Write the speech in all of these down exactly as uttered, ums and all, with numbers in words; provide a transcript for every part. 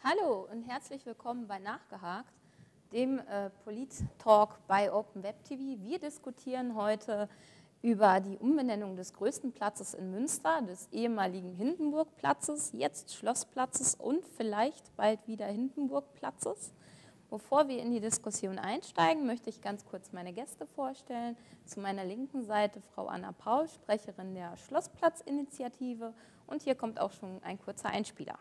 Hallo und herzlich willkommen bei Nachgehakt, dem äh, Polit-Talk bei Open Web T V. Wir diskutieren heute über die Umbenennung des größten Platzes in Münster, des ehemaligen Hindenburgplatzes, jetzt Schlossplatzes und vielleicht bald wieder Hindenburgplatzes. Bevor wir in die Diskussion einsteigen, möchte ich ganz kurz meine Gäste vorstellen. Zu meiner linken Seite Frau Anna Paul, Sprecherin der Schlossplatzinitiative, und hier kommt auch schon ein kurzer Einspieler.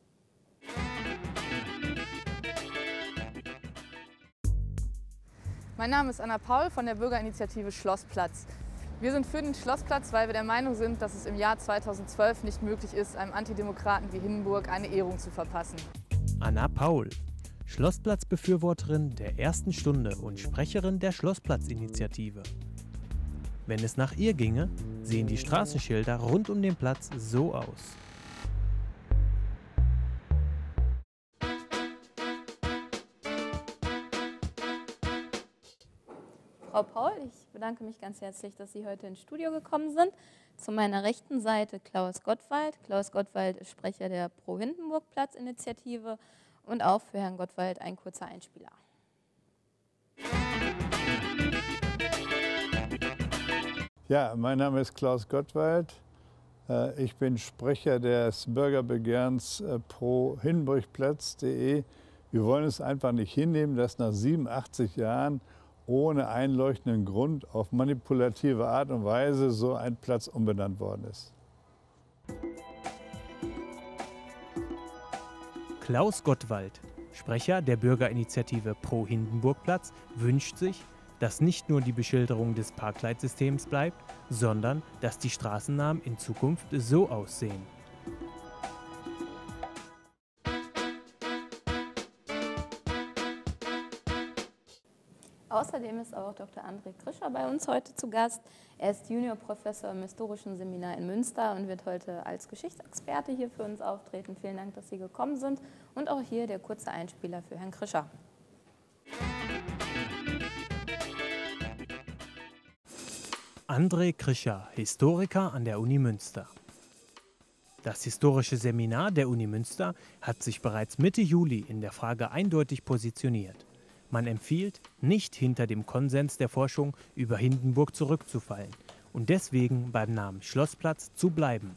Mein Name ist Anna Paul von der Bürgerinitiative Schlossplatz. Wir sind für den Schlossplatz, weil wir der Meinung sind, dass es im Jahr zweitausendzwölf nicht möglich ist, einem Antidemokraten wie Hindenburg eine Ehrung zu verpassen. Anna Paul, Schlossplatzbefürworterin der ersten Stunde und Sprecherin der Schlossplatzinitiative. Wenn es nach ihr ginge, sehen die Straßenschilder rund um den Platz so aus. Frau Paul, ich bedanke mich ganz herzlich, dass Sie heute ins Studio gekommen sind. Zu meiner rechten Seite Klaus Gottwald. Klaus Gottwald ist Sprecher der Pro-Hindenburg-Platz-Initiative und auch für Herrn Gottwald ein kurzer Einspieler. Ja, mein Name ist Klaus Gottwald. Ich bin Sprecher des Bürgerbegehrens pro hindenburgplatz punkt de. Wir wollen es einfach nicht hinnehmen, dass nach siebenundachtzig Jahren ohne einleuchtenden Grund auf manipulative Art und Weise so ein Platz umbenannt worden ist. Klaus Gottwald, Sprecher der Bürgerinitiative Pro Hindenburgplatz, wünscht sich, dass nicht nur die Beschilderung des Parkleitsystems bleibt, sondern dass die Straßennamen in Zukunft so aussehen. Außerdem ist auch Doktor André Krischer bei uns heute zu Gast. Er ist Juniorprofessor im Historischen Seminar in Münster und wird heute als Geschichtsexperte hier für uns auftreten. Vielen Dank, dass Sie gekommen sind. Und auch hier der kurze Einspieler für Herrn Krischer. André Krischer, Historiker an der Uni Münster. Das Historische Seminar der Uni Münster hat sich bereits Mitte Juli in der Frage eindeutig positioniert. Man empfiehlt, nicht hinter dem Konsens der Forschung über Hindenburg zurückzufallen und deswegen beim Namen Schlossplatz zu bleiben.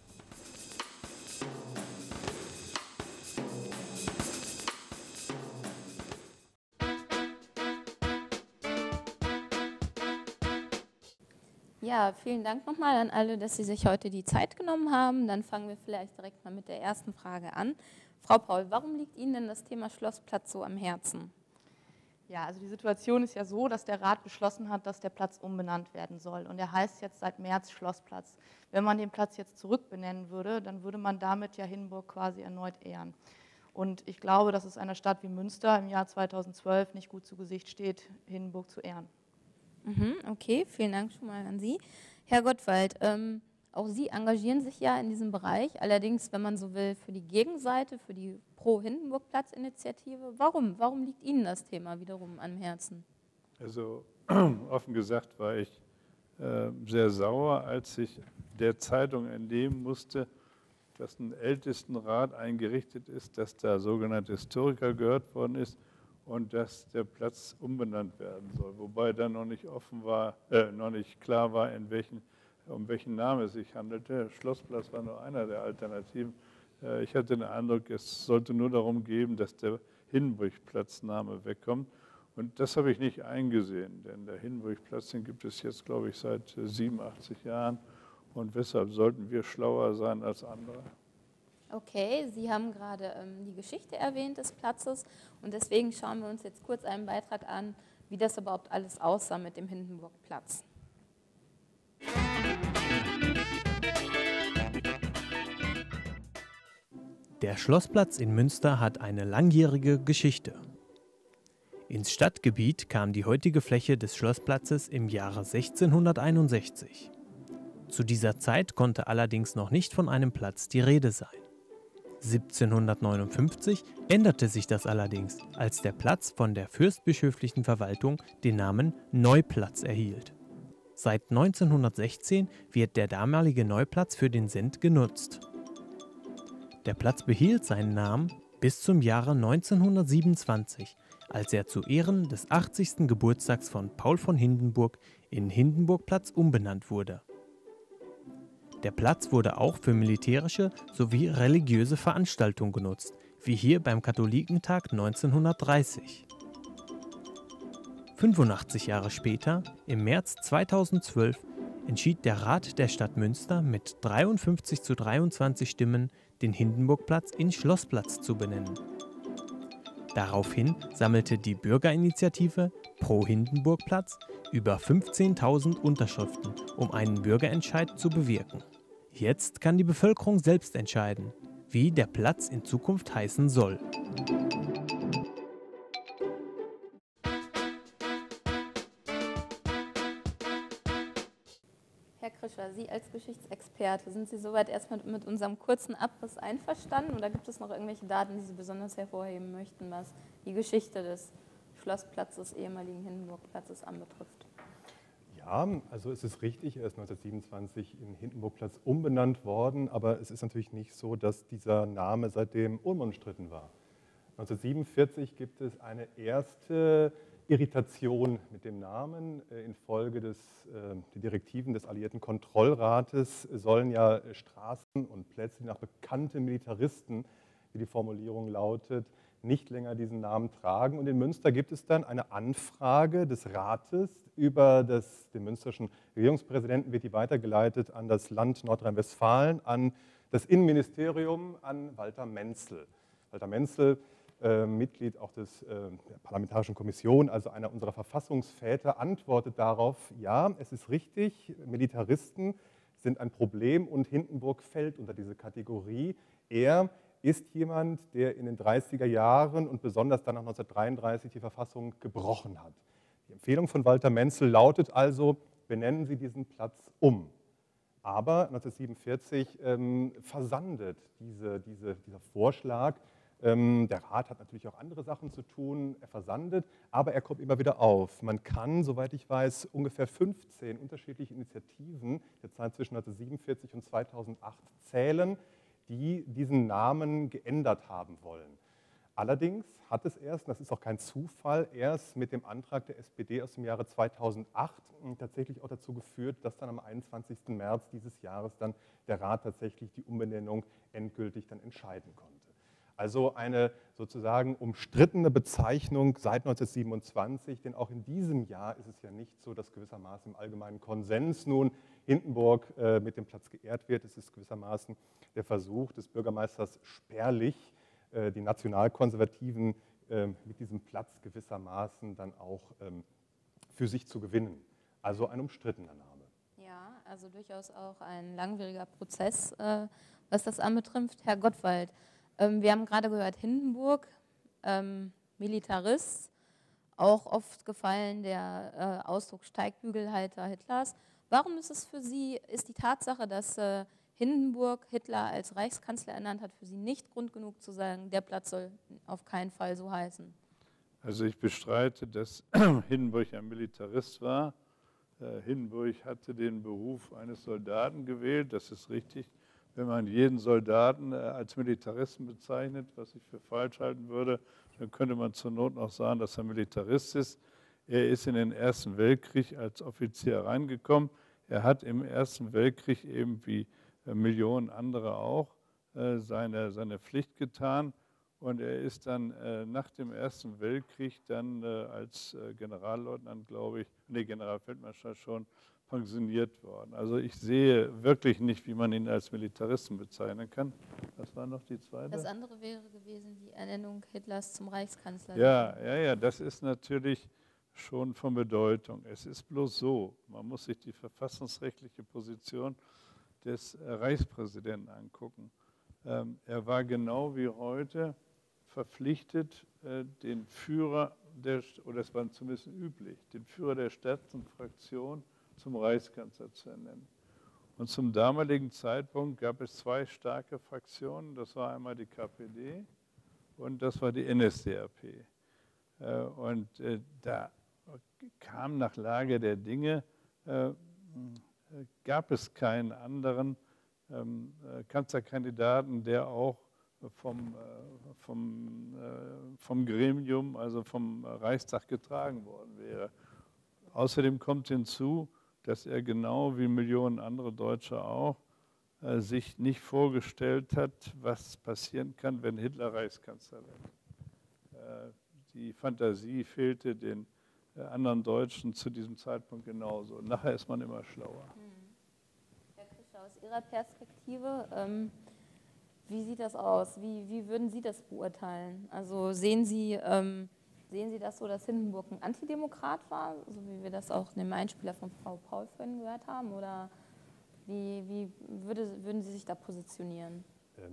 Ja, vielen Dank nochmal an alle, dass Sie sich heute die Zeit genommen haben. Dann fangen wir vielleicht direkt mal mit der ersten Frage an. Frau Paul, warum liegt Ihnen denn das Thema Schlossplatz so am Herzen? Ja, also die Situation ist ja so, dass der Rat beschlossen hat, dass der Platz umbenannt werden soll. Und er heißt jetzt seit März Schlossplatz. Wenn man den Platz jetzt zurückbenennen würde, dann würde man damit ja Hindenburg quasi erneut ehren. Und ich glaube, dass es einer Stadt wie Münster im Jahr zweitausendzwölf nicht gut zu Gesicht steht, Hindenburg zu ehren. Mhm, okay, vielen Dank schon mal an Sie. Herr Gottwald, ähm, auch Sie engagieren sich ja in diesem Bereich, allerdings, wenn man so will, für die Gegenseite, für die Pro-Hindenburg-Platz-Initiative. Warum? Warum liegt Ihnen das Thema wiederum am Herzen? Also offen gesagt war ich äh, sehr sauer, als ich der Zeitung entnehmen musste, dass ein Ältestenrat eingerichtet ist, dass da sogenannte Historiker gehört worden ist und dass der Platz umbenannt werden soll. Wobei dann noch nicht offen war, äh, noch nicht klar war, in welchen, um welchen Namen es sich handelte. Schlossplatz war nur einer der Alternativen. Äh, ich hatte den Eindruck, es sollte nur darum gehen, dass der Hindenburgplatzname wegkommt. Und das habe ich nicht eingesehen, denn der Hindenburgplatz, den gibt es jetzt, glaube ich, seit siebenundachtzig Jahren. Und weshalb sollten wir schlauer sein als andere? Okay, Sie haben gerade ähm, die Geschichte erwähnt des Platzes und deswegen schauen wir uns jetzt kurz einen Beitrag an, wie das überhaupt alles aussah mit dem Hindenburgplatz. Der Schlossplatz in Münster hat eine langjährige Geschichte. Ins Stadtgebiet kam die heutige Fläche des Schlossplatzes im Jahre sechzehnhunderteinundsechzig. Zu dieser Zeit konnte allerdings noch nicht von einem Platz die Rede sein. siebzehnhundertneunundfünfzig änderte sich das allerdings, als der Platz von der fürstbischöflichen Verwaltung den Namen Neuplatz erhielt. Seit neunzehnhundertsechzehn wird der damalige Neuplatz für den Send genutzt. Der Platz behielt seinen Namen, bis zum Jahre neunzehnhundertsiebenundzwanzig, als er zu Ehren des achtzigsten Geburtstags von Paul von Hindenburg in Hindenburgplatz umbenannt wurde. Der Platz wurde auch für militärische sowie religiöse Veranstaltungen genutzt, wie hier beim Katholikentag neunzehnhundertdreißig. fünfundachtzig Jahre später, im März zweitausendzwölf, entschied der Rat der Stadt Münster mit dreiundfünfzig zu dreiundzwanzig Stimmen, den Hindenburgplatz in Schlossplatz zu benennen. Daraufhin sammelte die Bürgerinitiative Pro Hindenburgplatz über fünfzehntausend Unterschriften, um einen Bürgerentscheid zu bewirken. Jetzt kann die Bevölkerung selbst entscheiden, wie der Platz in Zukunft heißen soll. Herr Krischer, Sie als Geschichtsexperte, sind Sie soweit erstmal mit unserem kurzen Abriss einverstanden oder gibt es noch irgendwelche Daten, die Sie besonders hervorheben möchten, was die Geschichte des Schlossplatzes, ehemaligen Hindenburgplatzes anbetrifft? Ja, also es ist richtig, er ist neunzehnhundertsiebenundzwanzig in Hindenburgplatz umbenannt worden, aber es ist natürlich nicht so, dass dieser Name seitdem unumstritten war. neunzehnhundertsiebenundvierzig gibt es eine erste Irritation mit dem Namen. Infolge des äh, die Direktiven des Alliierten Kontrollrates sollen ja Straßen und Plätze, die nach bekannten Militaristen, wie die Formulierung lautet, nicht länger diesen Namen tragen. Und in Münster gibt es dann eine Anfrage des Rates über das, den münsterschen Regierungspräsidenten, wird die weitergeleitet an das Land Nordrhein-Westfalen, an das Innenministerium, an Walter Menzel. Walter Menzel, äh, Mitglied auch des, äh, der Parlamentarischen Kommission, also einer unserer Verfassungsväter, antwortet darauf, ja, es ist richtig, Militaristen sind ein Problem und Hindenburg fällt unter diese Kategorie. Er ist jemand, der in den dreißiger Jahren und besonders dann nach neunzehnhundertdreiunddreißig die Verfassung gebrochen hat. Die Empfehlung von Walter Menzel lautet also, benennen Sie diesen Platz um. Aber neunzehnhundertsiebenundvierzig ähm, versandet diese, diese, dieser Vorschlag. Ähm, der Rat hat natürlich auch andere Sachen zu tun, er versandet, aber er kommt immer wieder auf. Man kann, soweit ich weiß, ungefähr fünfzehn unterschiedliche Initiativen der Zeit zwischen neunzehnhundertsiebenundvierzig und zweitausendacht zählen, die diesen Namen geändert haben wollen. Allerdings hat es erst, das ist auch kein Zufall, erst mit dem Antrag der S P D aus dem Jahre zweitausendacht tatsächlich auch dazu geführt, dass dann am einundzwanzigsten März dieses Jahres dann der Rat tatsächlich die Umbenennung endgültig dann entscheiden konnte. Also eine sozusagen umstrittene Bezeichnung seit neunzehnhundertsiebenundzwanzig, denn auch in diesem Jahr ist es ja nicht so, dass gewissermaßen im allgemeinen Konsens nun Hindenburg äh, mit dem Platz geehrt wird. Es ist gewissermaßen der Versuch des Bürgermeisters Sperlich, äh, die Nationalkonservativen äh, mit diesem Platz gewissermaßen dann auch ähm, für sich zu gewinnen. Also ein umstrittener Name. Ja, also durchaus auch ein langwieriger Prozess, äh, was das anbetrifft. Herr Gottwald, ähm, wir haben gerade gehört, Hindenburg, ähm, Militarist, auch oft gefallen der äh, Ausdruck Steigbügelhalter Hitlers. Warum ist es für Sie, ist die Tatsache, dass äh, Hindenburg Hitler als Reichskanzler ernannt hat, für Sie nicht Grund genug zu sagen, der Platz soll auf keinen Fall so heißen? Also ich bestreite, dass Hindenburg ein Militarist war. Äh, Hindenburg hatte den Beruf eines Soldaten gewählt, das ist richtig. Wenn man jeden Soldaten äh, als Militaristen bezeichnet, was ich für falsch halten würde, dann könnte man zur Not noch sagen, dass er Militarist ist. Er ist in den Ersten Weltkrieg als Offizier reingekommen. Er hat im Ersten Weltkrieg eben wie äh, Millionen andere auch äh, seine, seine Pflicht getan. Und er ist dann äh, nach dem Ersten Weltkrieg dann äh, als äh, Generalleutnant, glaube ich, nee, Generalfeldmarschall schon, pensioniert worden. Also ich sehe wirklich nicht, wie man ihn als Militaristen bezeichnen kann. Was war noch die zweite? Das andere wäre gewesen die Ernennung Hitlers zum Reichskanzler. Ja, ja, ja, das ist natürlich schon von Bedeutung. Es ist bloß so, man muss sich die verfassungsrechtliche Position des Reichspräsidenten angucken. Ähm, er war genau wie heute verpflichtet, äh, den Führer, der, oder es war zumindest üblich, den Führer der stärksten Fraktion zum Reichskanzler zu ernennen. Und zum damaligen Zeitpunkt gab es zwei starke Fraktionen, das war einmal die K P D und das war die N S D A P. Äh, und äh, da kam nach Lage der Dinge, äh, gab es keinen anderen ähm, Kanzlerkandidaten, der auch vom, äh, vom, äh, vom Gremium, also vom Reichstag getragen worden wäre. Außerdem kommt hinzu, dass er genau wie Millionen andere Deutsche auch äh, sich nicht vorgestellt hat, was passieren kann, wenn Hitler Reichskanzler wird. Äh, die Fantasie fehlte den äh, anderen Deutschen zu diesem Zeitpunkt genauso. Und nachher ist man immer schlauer. Herr Krischer, aus Ihrer Perspektive, ähm, wie sieht das aus? Wie, wie würden Sie das beurteilen? Also sehen Sie, ähm, sehen Sie das so, dass Hindenburg ein Antidemokrat war, so wie wir das auch in dem Einspieler von Frau Paul vorhin gehört haben? Oder wie, wie würde, würden Sie sich da positionieren?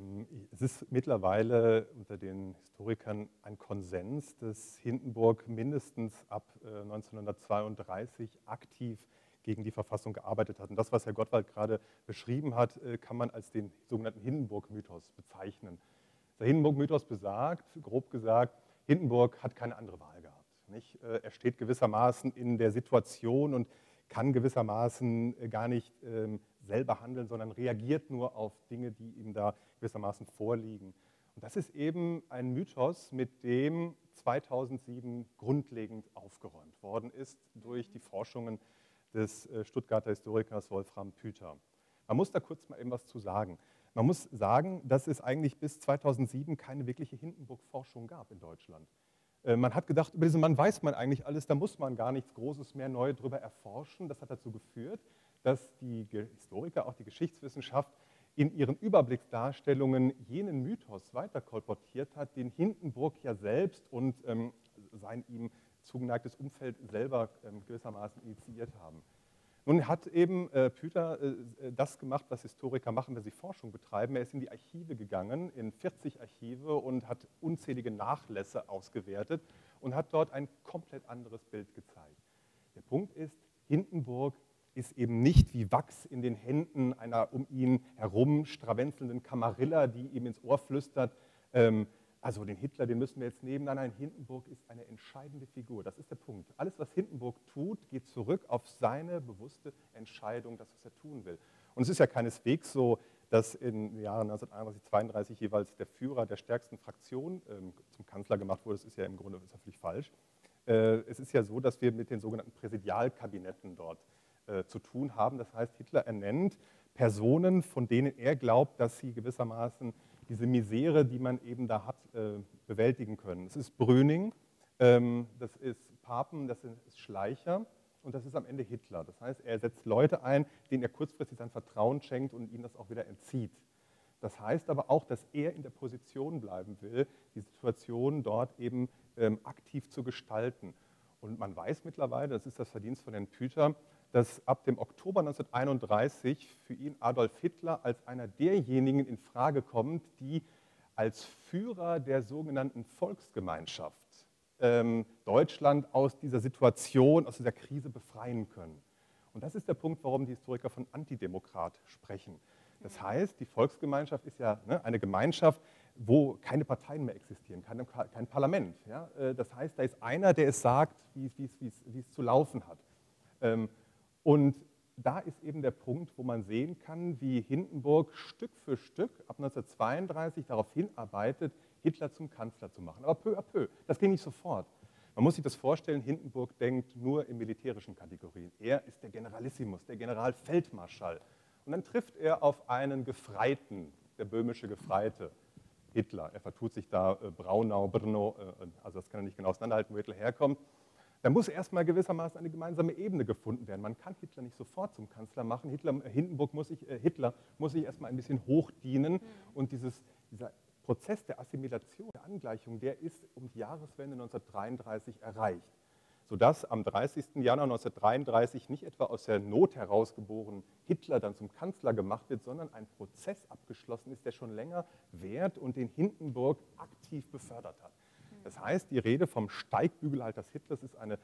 Es ist mittlerweile unter den Historikern ein Konsens, dass Hindenburg mindestens ab neunzehnhundertzweiunddreißig aktiv gegen die Verfassung gearbeitet hat. Und das, was Herr Gottwald gerade beschrieben hat, kann man als den sogenannten Hindenburg-Mythos bezeichnen. Der Hindenburg-Mythos besagt, grob gesagt, Hindenburg hat keine andere Wahl gehabt. Nicht? Er steht gewissermaßen in der Situation und kann gewissermaßen gar nicht ähm, selber handeln, sondern reagiert nur auf Dinge, die ihm da gewissermaßen vorliegen. Und das ist eben ein Mythos, mit dem zweitausendsieben grundlegend aufgeräumt worden ist durch die Forschungen des Stuttgarter Historikers Wolfram Püter. Man muss da kurz mal eben was zu sagen. Man muss sagen, dass es eigentlich bis zweitausendsieben keine wirkliche Hindenburg-Forschung gab in Deutschland. Man hat gedacht, über diesen Mann weiß man eigentlich alles, da muss man gar nichts Großes mehr neu drüber erforschen. Das hat dazu geführt, dass die Historiker, auch die Geschichtswissenschaft, in ihren Überblicksdarstellungen jenen Mythos weiter kolportiert hat, den Hindenburg ja selbst und ähm, sein ihm zugeneigtes Umfeld selber ähm, gewissermaßen initiiert haben. Nun hat eben äh, Püter äh, das gemacht, was Historiker machen, wenn sie Forschung betreiben. Er ist in die Archive gegangen, in vierzig Archive, und hat unzählige Nachlässe ausgewertet und hat dort ein komplett anderes Bild gezeigt. Der Punkt ist, Hindenburg ist eben nicht wie Wachs in den Händen einer um ihn herum strawenzelnden Kamarilla, die ihm ins Ohr flüstert, ähm, also den Hitler, den müssen wir jetzt nehmen. Nein, nein, Hindenburg ist eine entscheidende Figur. Das ist der Punkt. Alles, was Hindenburg tut, geht zurück auf seine bewusste Entscheidung, das, was er tun will. Und es ist ja keineswegs so, dass in den Jahren neunzehnhunderteinunddreißig, zweiunddreißig jeweils der Führer der stärksten Fraktion ähm, zum Kanzler gemacht wurde. Das ist ja im Grunde ist ja völlig falsch. Äh, es ist ja so, dass wir mit den sogenannten Präsidialkabinetten dort äh, zu tun haben. Das heißt, Hitler ernennt Personen, von denen er glaubt, dass sie gewissermaßen diese Misere, die man eben da hat, äh, bewältigen können. Das ist Brüning, ähm, das ist Papen, das ist Schleicher und das ist am Ende Hitler. Das heißt, er setzt Leute ein, denen er kurzfristig sein Vertrauen schenkt und ihnen das auch wieder entzieht. Das heißt aber auch, dass er in der Position bleiben will, die Situation dort eben ähm, aktiv zu gestalten. Und man weiß mittlerweile, das ist das Verdienst von Herrn Püter, dass ab dem Oktober neunzehnhunderteinunddreißig für ihn Adolf Hitler als einer derjenigen in Frage kommt, die als Führer der sogenannten Volksgemeinschaft ähm, Deutschland aus dieser Situation, aus dieser Krise befreien können. Und das ist der Punkt, warum die Historiker von Antidemokrat sprechen. Das heißt, die Volksgemeinschaft ist ja ne, eine Gemeinschaft, wo keine Parteien mehr existieren, kein, kein Parlament. Ja? Das heißt, da ist einer, der es sagt, wie es, wie es, wie es, wie es zu laufen hat. Ähm, Und da ist eben der Punkt, wo man sehen kann, wie Hindenburg Stück für Stück ab neunzehnhundertzweiunddreißig darauf hinarbeitet, Hitler zum Kanzler zu machen. Aber peu à peu, das ging nicht sofort. Man muss sich das vorstellen, Hindenburg denkt nur in militärischen Kategorien. Er ist der Generalissimus, der Generalfeldmarschall. Und dann trifft er auf einen Gefreiten, der böhmische Gefreite, Hitler. Er vertut sich da äh, Braunau, Brno, äh, also das kann er nicht genau auseinanderhalten, wo Hitler herkommt. Da muss erstmal gewissermaßen eine gemeinsame Ebene gefunden werden. Man kann Hitler nicht sofort zum Kanzler machen. Hitler, Hindenburg muss sich, äh, Hitler muss sich erstmal ein bisschen hochdienen. Mhm. Und dieses, dieser Prozess der Assimilation, der Angleichung, der ist um die Jahreswende neunzehnhundertdreiunddreißig erreicht. Sodass am dreißigsten Januar neunzehnhundertdreiunddreißig nicht etwa aus der Not herausgeboren Hitler dann zum Kanzler gemacht wird, sondern ein Prozess abgeschlossen ist, der schon länger währt und den Hindenburg aktiv befördert hat. Das heißt, die Rede vom Steigbügelhalter Hitlers ist eine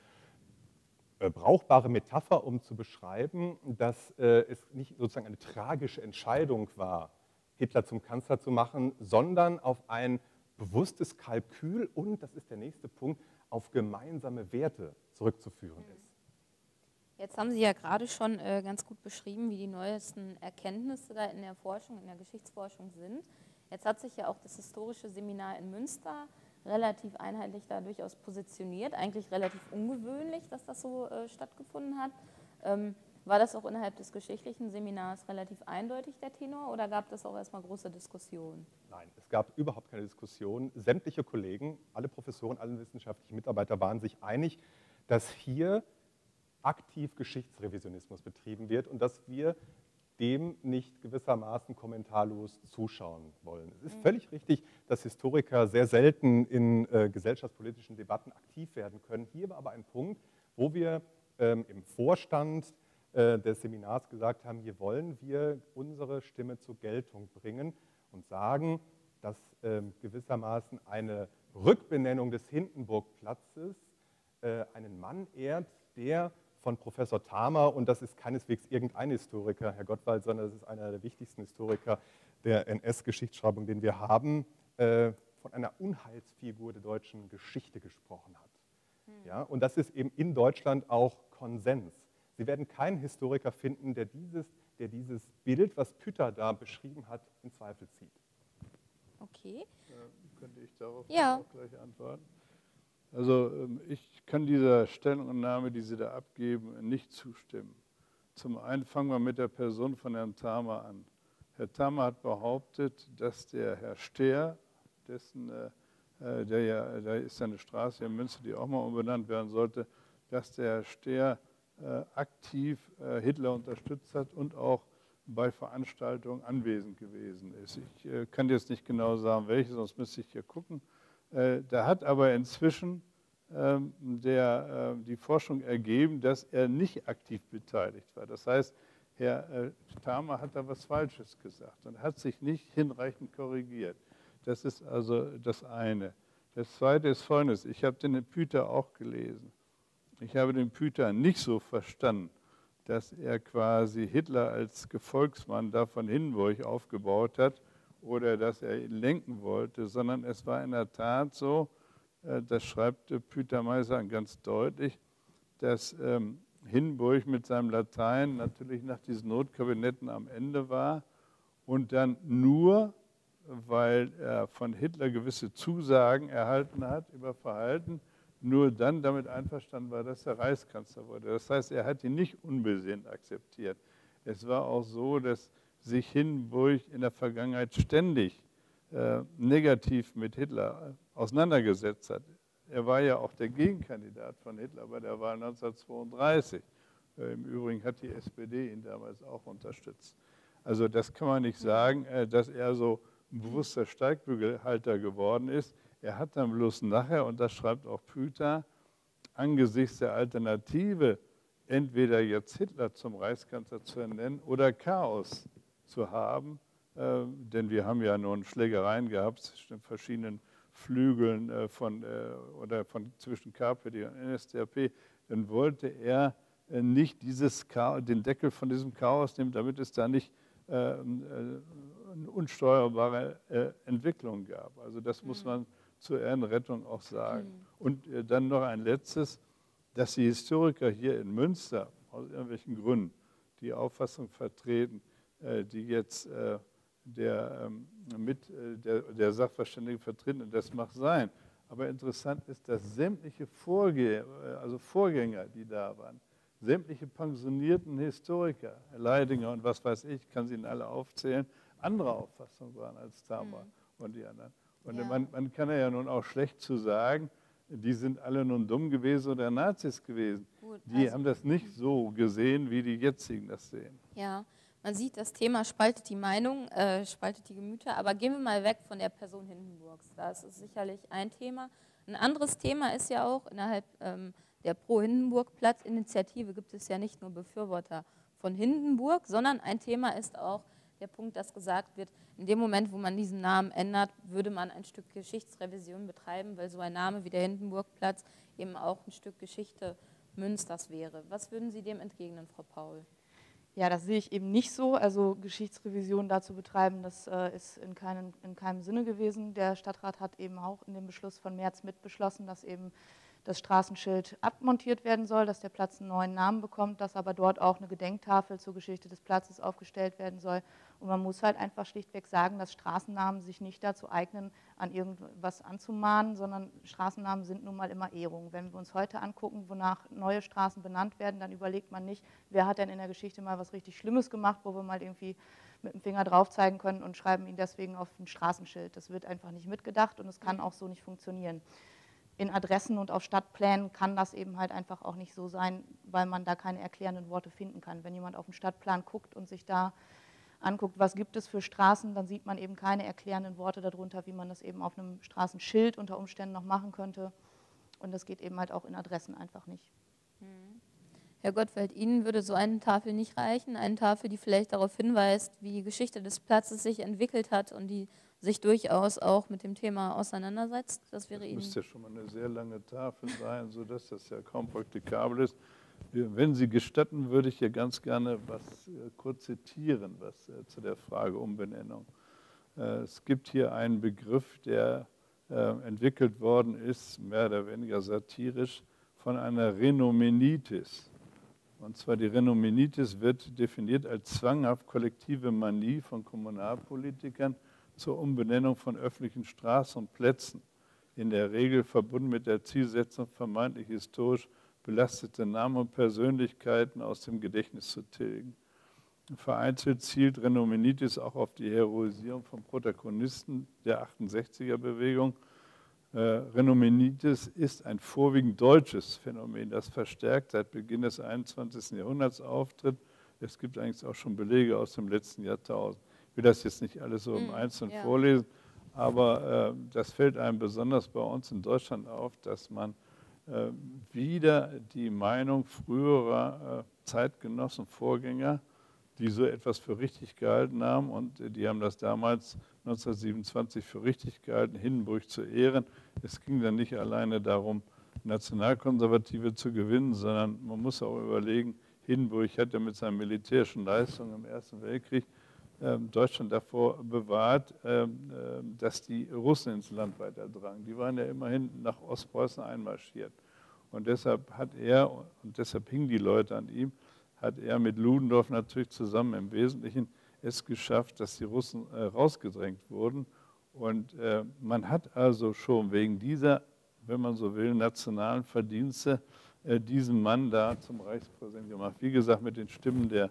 äh, brauchbare Metapher, um zu beschreiben, dass äh, es nicht sozusagen eine tragische Entscheidung war, Hitler zum Kanzler zu machen, sondern auf ein bewusstes Kalkül und, das ist der nächste Punkt, auf gemeinsame Werte zurückzuführen ist. Jetzt haben Sie ja gerade schon äh, ganz gut beschrieben, wie die neuesten Erkenntnisse da in der Forschung, in der Geschichtsforschung sind. Jetzt hat sich ja auch das historische Seminar in Münster relativ einheitlich da durchaus positioniert, eigentlich relativ ungewöhnlich, dass das so äh, stattgefunden hat. Ähm, war das auch innerhalb des geschichtlichen Seminars relativ eindeutig der Tenor oder gab es auch erstmal große Diskussionen? Nein, es gab überhaupt keine Diskussion. Sämtliche Kollegen, alle Professoren, alle wissenschaftlichen Mitarbeiter waren sich einig, dass hier aktiv Geschichtsrevisionismus betrieben wird und dass wir dem nicht gewissermaßen kommentarlos zuschauen wollen. Es ist völlig richtig, dass Historiker sehr selten in äh, gesellschaftspolitischen Debatten aktiv werden können. Hier war aber ein Punkt, wo wir ähm, im Vorstand äh, des Seminars gesagt haben, hier wollen wir unsere Stimme zur Geltung bringen und sagen, dass ähm, gewissermaßen eine Rückbenennung des Hindenburgplatzes äh, einen Mann ehrt, der von Professor Thamer, und das ist keineswegs irgendein Historiker, Herr Gottwald, sondern das ist einer der wichtigsten Historiker der N S-Geschichtsschreibung, den wir haben, äh, von einer Unheilsfigur der deutschen Geschichte gesprochen hat. Hm. Ja, und das ist eben in Deutschland auch Konsens. Sie werden keinen Historiker finden, der dieses, der dieses Bild, was Pütter da beschrieben hat, in Zweifel zieht. Okay. Ja, könnte ich darauf ja. auch gleich antworten? Also ich kann dieser Stellungnahme, die Sie da abgeben, nicht zustimmen. Zum einen fangen wir mit der Person von Herrn Thamer an. Herr Thamer hat behauptet, dass der Herr Stehr, dessen, äh, der ja, da ist ja eine Straße in Münster, die auch mal umbenannt werden sollte, dass der Herr Stehr äh, aktiv äh, Hitler unterstützt hat und auch bei Veranstaltungen anwesend gewesen ist. Ich äh, kann jetzt nicht genau sagen, welche, sonst müsste ich hier gucken. Da hat aber inzwischen ähm, der, äh, die Forschung ergeben, dass er nicht aktiv beteiligt war. Das heißt, Herr äh, Thamer hat da was Falsches gesagt und hat sich nicht hinreichend korrigiert. Das ist also das eine. Das zweite ist Folgendes. Ich habe den Püter auch gelesen. Ich habe den Püter nicht so verstanden, dass er quasi Hitler als Gefolgsmann da von Hindenburg aufgebaut hat, oder dass er ihn lenken wollte, sondern es war in der Tat so, das schreibt Püter Meiser ganz deutlich, dass ähm, Hindenburg mit seinem Latein natürlich nach diesen Notkabinetten am Ende war und dann nur, weil er von Hitler gewisse Zusagen erhalten hat über Verhalten, nur dann damit einverstanden war, dass er Reichskanzler wurde. Das heißt, er hat ihn nicht unbesehen akzeptiert. Es war auch so, dass sich Hindenburg in der Vergangenheit ständig äh, negativ mit Hitler auseinandergesetzt hat. Er war ja auch der Gegenkandidat von Hitler bei der Wahl neunzehnhundertzweiunddreißig. Äh, Im Übrigen hat die S P D ihn damals auch unterstützt. Also das kann man nicht sagen, äh, dass er so ein bewusster Steigbügelhalter geworden ist. Er hat dann bloß nachher, und das schreibt auch Püter, angesichts der Alternative, entweder jetzt Hitler zum Reichskanzler zu ernennen oder Chaos zu haben, äh, denn wir haben ja nun Schlägereien gehabt zwischen verschiedenen Flügeln äh, von, äh, oder von zwischen K P D und N S D A P, dann wollte er äh, nicht dieses Chaos, den Deckel von diesem Chaos nehmen, damit es da nicht äh, äh, eine unsteuerbare äh, Entwicklung gab. Also das mhm. muss man zur Ehrenrettung auch sagen. Mhm. Und äh, dann noch ein letztes, dass die Historiker hier in Münster aus irgendwelchen Gründen die Auffassung vertreten, die jetzt der, mit der, der Sachverständige vertreten, das mag sein. Aber interessant ist, dass sämtliche Vorgänger, also Vorgänger, die da waren, sämtliche pensionierten Historiker, Herr Leidinger und was weiß ich, kann sie Ihnen alle aufzählen, andere Auffassung waren als Thamer mhm. und die anderen. Und ja. man, man kann ja nun auch schlecht zu sagen, die sind alle nun dumm gewesen oder Nazis gewesen. Gut, die also, haben das nicht so gesehen, wie die jetzigen das sehen. Ja, man sieht, das Thema spaltet die Meinung, äh, spaltet die Gemüter, aber gehen wir mal weg von der Person Hindenburgs. Das ist sicherlich ein Thema. Ein anderes Thema ist ja auch, innerhalb ähm, der Pro-Hindenburg-Platz-Initiative gibt es ja nicht nur Befürworter von Hindenburg, sondern ein Thema ist auch der Punkt, dass gesagt wird, in dem Moment, wo man diesen Namen ändert, würde man ein Stück Geschichtsrevision betreiben, weil so ein Name wie der Hindenburgplatz eben auch ein Stück Geschichte Münsters wäre. Was würden Sie dem entgegnen, Frau Paul? Ja, das sehe ich eben nicht so. Also Geschichtsrevision dazu betreiben, das äh, ist in, keinen, in keinem Sinne gewesen. Der Stadtrat hat eben auch in dem Beschluss von März mitbeschlossen, dass eben das Straßenschild abmontiert werden soll, dass der Platz einen neuen Namen bekommt, dass aber dort auch eine Gedenktafel zur Geschichte des Platzes aufgestellt werden soll. Und man muss halt einfach schlichtweg sagen, dass Straßennamen sich nicht dazu eignen, an irgendwas anzumahnen, sondern Straßennamen sind nun mal immer Ehrungen. Wenn wir uns heute angucken, wonach neue Straßen benannt werden, dann überlegt man nicht, wer hat denn in der Geschichte mal was richtig Schlimmes gemacht, wo wir mal irgendwie mit dem Finger drauf zeigen können und schreiben ihn deswegen auf ein Straßenschild. Das wird einfach nicht mitgedacht und es kann auch so nicht funktionieren. In Adressen und auf Stadtplänen kann das eben halt einfach auch nicht so sein, weil man da keine erklärenden Worte finden kann. Wenn jemand auf den Stadtplan guckt und sich da anguckt, was gibt es für Straßen, dann sieht man eben keine erklärenden Worte darunter, wie man das eben auf einem Straßenschild unter Umständen noch machen könnte. Und das geht eben halt auch in Adressen einfach nicht. Herr Gottwald, Ihnen würde so eine Tafel nicht reichen, eine Tafel, die vielleicht darauf hinweist, wie die Geschichte des Platzes sich entwickelt hat und die sich durchaus auch mit dem Thema auseinandersetzt? Das wäre Das Ihnen. müsste ja schon mal eine sehr lange Tafel sein, sodass das ja kaum praktikabel ist. Wenn Sie gestatten, würde ich hier ganz gerne was äh, kurz zitieren, was äh, zu der Frage Umbenennung. Äh, es gibt hier einen Begriff, der äh, entwickelt worden ist, mehr oder weniger satirisch, von einer Renomenitis. Und zwar die Renomenitis wird definiert als zwanghaft kollektive Manie von Kommunalpolitikern zur Umbenennung von öffentlichen Straßen und Plätzen, in der Regel verbunden mit der Zielsetzung, vermeintlich historisch belastete Namen und Persönlichkeiten aus dem Gedächtnis zu tilgen. Vereinzelt zielt Renomenitis auch auf die Heroisierung von Protagonisten der achtundsechziger-Bewegung. Äh, Renomenitis ist ein vorwiegend deutsches Phänomen, das verstärkt seit Beginn des einundzwanzigsten Jahrhunderts auftritt. Es gibt eigentlich auch schon Belege aus dem letzten Jahrtausend. Ich will das jetzt nicht alles so im Mm, Einzelnen ja. vorlesen, aber äh, das fällt einem besonders bei uns in Deutschland auf, dass man äh, wieder die Meinung früherer äh, Zeitgenossen, Vorgänger, die so etwas für richtig gehalten haben, und äh, die haben das damals neunzehnhundertsiebenundzwanzig für richtig gehalten, Hindenburg zu ehren. Es ging dann nicht alleine darum, Nationalkonservative zu gewinnen, sondern man muss auch überlegen, Hindenburg hat ja mit seinen militärischen Leistungen im Ersten Weltkrieg äh, Deutschland davor bewahrt, äh, dass die Russen ins Land weiterdrangen. Die waren ja immerhin nach Ostpreußen einmarschiert. Und deshalb hat er, und deshalb hingen die Leute an ihm, hat er mit Ludendorff natürlich zusammen im Wesentlichen es geschafft, dass die Russen äh, rausgedrängt wurden. Und äh, man hat also schon wegen dieser, wenn man so will, nationalen Verdienste äh, diesen Mann da zum Reichspräsidenten gemacht. Wie gesagt, mit den Stimmen der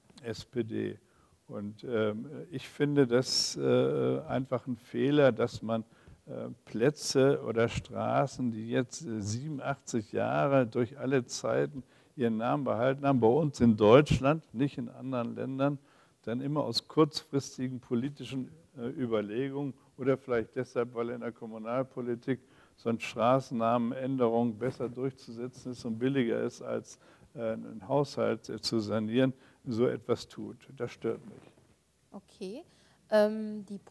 S P D. Und ähm, ich finde das äh, einfach ein Fehler, dass man äh, Plätze oder Straßen, die jetzt äh, siebenundachtzig Jahre durch alle Zeiten ihren Namen behalten haben, bei uns in Deutschland, nicht in anderen Ländern, dann immer aus kurzfristigen politischen äh, Überlegungen oder vielleicht deshalb, weil in der Kommunalpolitik so eine Straßennamenänderung besser durchzusetzen ist und billiger ist, als äh, einen Haushalt äh, zu sanieren, so etwas tut. Das stört mich. Okay. Ähm, die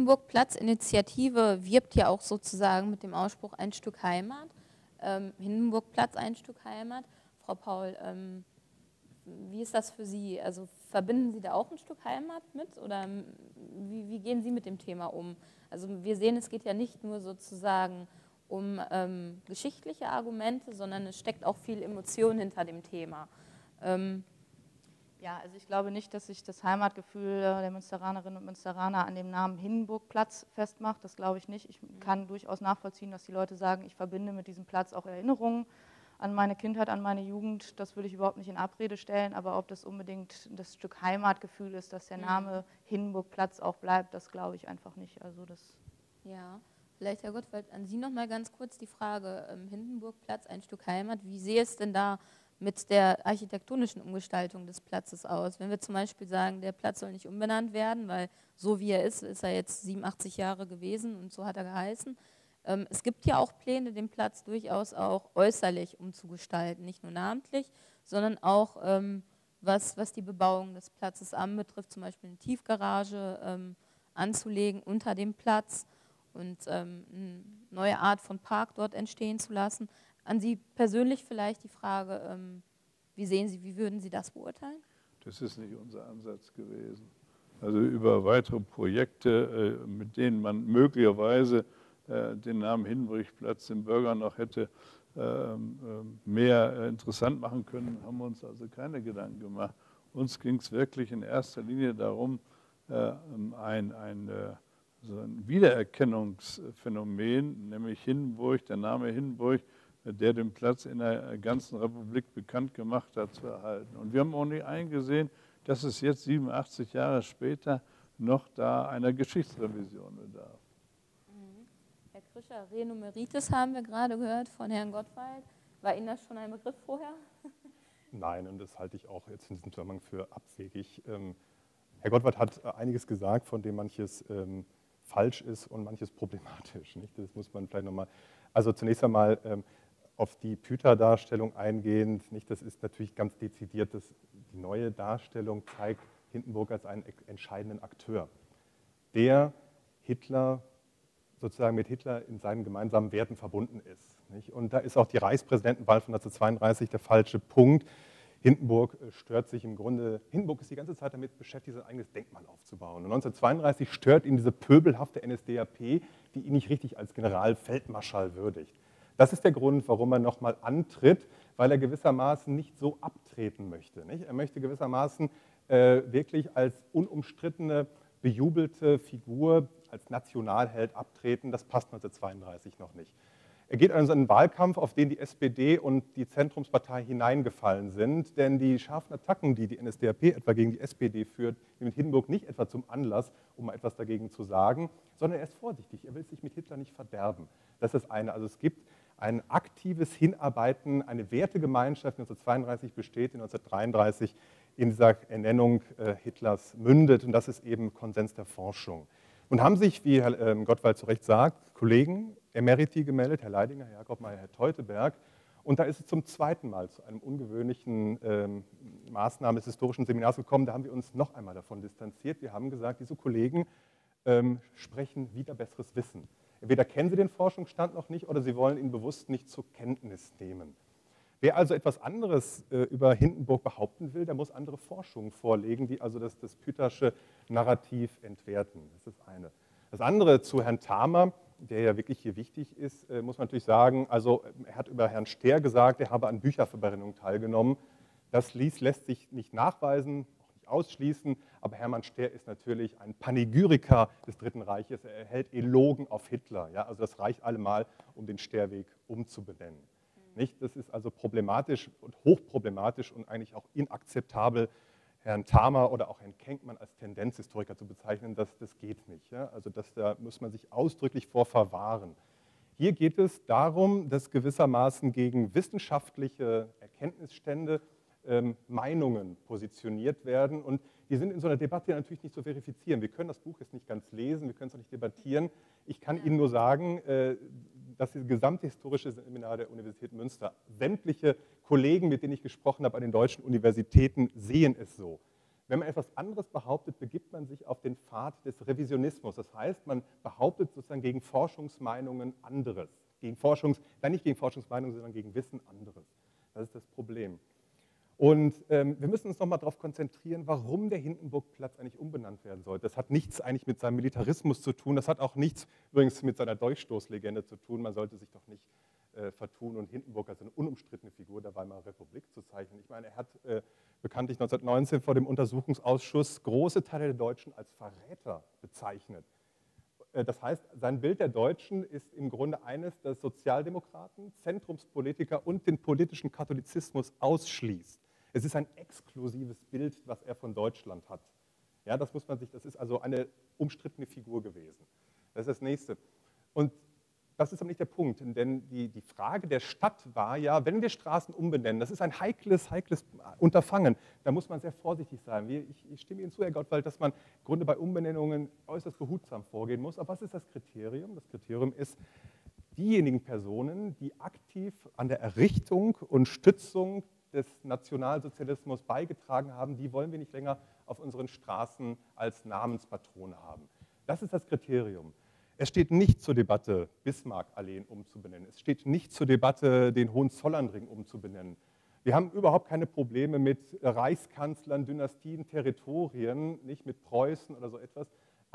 Pro-Hindenburg-Platz-Initiative wirbt ja auch sozusagen mit dem Ausspruch ein Stück Heimat. Ähm, Hindenburg-Platz, ein Stück Heimat. Frau Paul, ähm, wie ist das für Sie? Also verbinden Sie da auch ein Stück Heimat mit oder wie, wie gehen Sie mit dem Thema um? Also wir sehen, es geht ja nicht nur sozusagen um ähm, geschichtliche Argumente, sondern es steckt auch viel Emotion hinter dem Thema. Ähm, Ja, also ich glaube nicht, dass sich das Heimatgefühl der Münsteranerinnen und Münsteraner an dem Namen Hindenburgplatz festmacht. Das glaube ich nicht. Ich kann durchaus nachvollziehen, dass die Leute sagen, ich verbinde mit diesem Platz auch Erinnerungen an meine Kindheit, an meine Jugend. Das würde ich überhaupt nicht in Abrede stellen. Aber ob das unbedingt das Stück Heimatgefühl ist, dass der Name Hindenburgplatz auch bleibt, das glaube ich einfach nicht. Also das ja, vielleicht, Herr Gottwald, an Sie noch mal ganz kurz die Frage, ähm, Hindenburgplatz, ein Stück Heimat. Wie sehe es denn da mit der architektonischen Umgestaltung des Platzes aus? Wenn wir zum Beispiel sagen, der Platz soll nicht umbenannt werden, weil so wie er ist, ist er jetzt siebenundachtzig Jahre gewesen und so hat er geheißen. Ähm, es gibt ja auch Pläne, den Platz durchaus auch äußerlich umzugestalten, nicht nur namentlich, sondern auch ähm, was, was die Bebauung des Platzes anbetrifft, zum Beispiel eine Tiefgarage ähm, anzulegen unter dem Platz und ähm, eine neue Art von Park dort entstehen zu lassen. An Sie persönlich vielleicht die Frage, ähm, wie sehen Sie, wie würden Sie das beurteilen? Das ist nicht unser Ansatz gewesen. Also über weitere Projekte, äh, mit denen man möglicherweise äh, den Namen Hindenburgplatz den Bürgern noch hätte mehr interessant machen können, haben wir uns also keine Gedanken gemacht. Uns ging es wirklich in erster Linie darum, ein, ein, so ein Wiedererkennungsphänomen, nämlich Hindenburg, der Name Hindenburg, der den Platz in der ganzen Republik bekannt gemacht hat, zu erhalten. Und wir haben auch nicht eingesehen, dass es jetzt siebenundachtzig Jahre später noch da einer Geschichtsrevision bedarf. Herr Krischer, Renumeritis haben wir gerade gehört von Herrn Gottwald. War Ihnen das schon ein Begriff vorher? Nein, und das halte ich auch jetzt in diesem Zusammenhang für abwegig. Ähm, Herr Gottwald hat einiges gesagt, von dem manches ähm, falsch ist und manches problematisch. Nicht? Das muss man vielleicht nochmal, also zunächst einmal ähm, auf die Püter-Darstellung eingehend, nicht? Das ist natürlich ganz dezidiert, dass die neue Darstellung zeigt Hindenburg als einen entscheidenden Akteur, der Hitler sozusagen mit Hitler in seinen gemeinsamen Werten verbunden ist. Nicht? Und da ist auch die Reichspräsidentenwahl von neunzehnhundertzweiunddreißig der falsche Punkt. Hindenburg stört sich im Grunde, Hindenburg ist die ganze Zeit damit beschäftigt, sein eigenes Denkmal aufzubauen. Und neunzehnhundertzweiunddreißig stört ihn diese pöbelhafte N S D A P, die ihn nicht richtig als Generalfeldmarschall würdigt. Das ist der Grund, warum er nochmal antritt, weil er gewissermaßen nicht so abtreten möchte. Nicht? Er möchte gewissermaßen äh, wirklich als unumstrittene, bejubelte Figur, als Nationalheld abtreten. Das passt neunzehnhundertzweiunddreißig noch nicht. Er geht also in einen Wahlkampf, auf den die S P D und die Zentrumspartei hineingefallen sind, denn die scharfen Attacken, die die N S D A P etwa gegen die S P D führt, nehmen Hindenburg nicht etwa zum Anlass, um mal etwas dagegen zu sagen, sondern er ist vorsichtig, er will sich mit Hitler nicht verderben. Das ist das eine. Also es gibt ein aktives Hinarbeiten, eine Wertegemeinschaft, die neunzehnhundertzweiunddreißig besteht, die neunzehnhundertdreiunddreißig in dieser Ernennung äh, Hitlers mündet, und das ist eben Konsens der Forschung. Und haben sich, wie Herr äh, Gottwald zu Recht sagt, Kollegen Emeriti gemeldet, Herr Leidinger, Herr Jakob Meyer, Herr Teuteberg, und da ist es zum zweiten Mal zu einem ungewöhnlichen ähm, Maßnahme des historischen Seminars gekommen. Da haben wir uns noch einmal davon distanziert. Wir haben gesagt, diese Kollegen ähm, sprechen wider besseres Wissen. Entweder kennen Sie den Forschungsstand noch nicht oder Sie wollen ihn bewusst nicht zur Kenntnis nehmen. Wer also etwas anderes äh, über Hindenburg behaupten will, der muss andere Forschungen vorlegen, die also das, das Pütersche Narrativ entwerten. Das ist eine. Das andere zu Herrn Thamer, der ja wirklich hier wichtig ist, äh, muss man natürlich sagen, also er hat über Herrn Stehr gesagt, er habe an Bücherverbrennungen teilgenommen. Das ließ, lässt sich nicht nachweisen, auch nicht ausschließen, aber Hermann Stehr ist natürlich ein Panegyriker des Dritten Reiches. Er erhält Elogen auf Hitler. Ja? Also das reicht allemal, um den Stehrweg umzubenennen. Nicht? Das ist also problematisch und hochproblematisch und eigentlich auch inakzeptabel, Herrn Thamer oder auch Herrn Kenkmann als Tendenzhistoriker zu bezeichnen. Das, das geht nicht. Ja? Also das, da muss man sich ausdrücklich vor verwahren. Hier geht es darum, dass gewissermaßen gegen wissenschaftliche Erkenntnisstände ähm, Meinungen positioniert werden. Und die sind in so einer Debatte natürlich nicht zu verifizieren. Wir können das Buch jetzt nicht ganz lesen, wir können es auch nicht debattieren. Ich kann Ihnen nur sagen, äh, dass das gesamte historische Seminar der Universität Münster, sämtliche Kollegen, mit denen ich gesprochen habe an den deutschen Universitäten, sehen es so. Wenn man etwas anderes behauptet, begibt man sich auf den Pfad des Revisionismus. Das heißt, man behauptet sozusagen gegen Forschungsmeinungen anderes. Gegen Forschungs, nein, nicht gegen Forschungsmeinungen, sondern gegen Wissen anderes. Das ist das Problem. Und ähm, wir müssen uns nochmal darauf konzentrieren, warum der Hindenburgplatz eigentlich umbenannt werden sollte. Das hat nichts eigentlich mit seinem Militarismus zu tun, das hat auch nichts übrigens mit seiner Dolchstoßlegende zu tun. Man sollte sich doch nicht äh, vertun und Hindenburg als eine unumstrittene Figur der Weimarer Republik zu zeichnen. Ich meine, er hat äh, bekanntlich neunzehnhundertneunzehn vor dem Untersuchungsausschuss große Teile der Deutschen als Verräter bezeichnet. Äh, das heißt, sein Bild der Deutschen ist im Grunde eines, das Sozialdemokraten, Zentrumspolitiker und den politischen Katholizismus ausschließt. Es ist ein exklusives Bild, was er von Deutschland hat. Ja, das muss man sich, das ist also eine umstrittene Figur gewesen. Das ist das Nächste. Und das ist aber nicht der Punkt, denn die, die Frage der Stadt war ja, wenn wir Straßen umbenennen, das ist ein heikles, heikles Unterfangen, da muss man sehr vorsichtig sein. Ich, ich stimme Ihnen zu, Herr Gottwald, dass man im Grunde bei Umbenennungen äußerst behutsam vorgehen muss. Aber was ist das Kriterium? Das Kriterium ist, diejenigen Personen, die aktiv an der Errichtung und Stützung des Nationalsozialismus beigetragen haben, die wollen wir nicht länger auf unseren Straßen als Namenspatrone haben. Das ist das Kriterium. Es steht nicht zur Debatte, Bismarck-Alleen umzubenennen. Es steht nicht zur Debatte, den Hohenzollernring umzubenennen. Wir haben überhaupt keine Probleme mit Reichskanzlern, Dynastien, Territorien, nicht mit Preußen oder so etwas.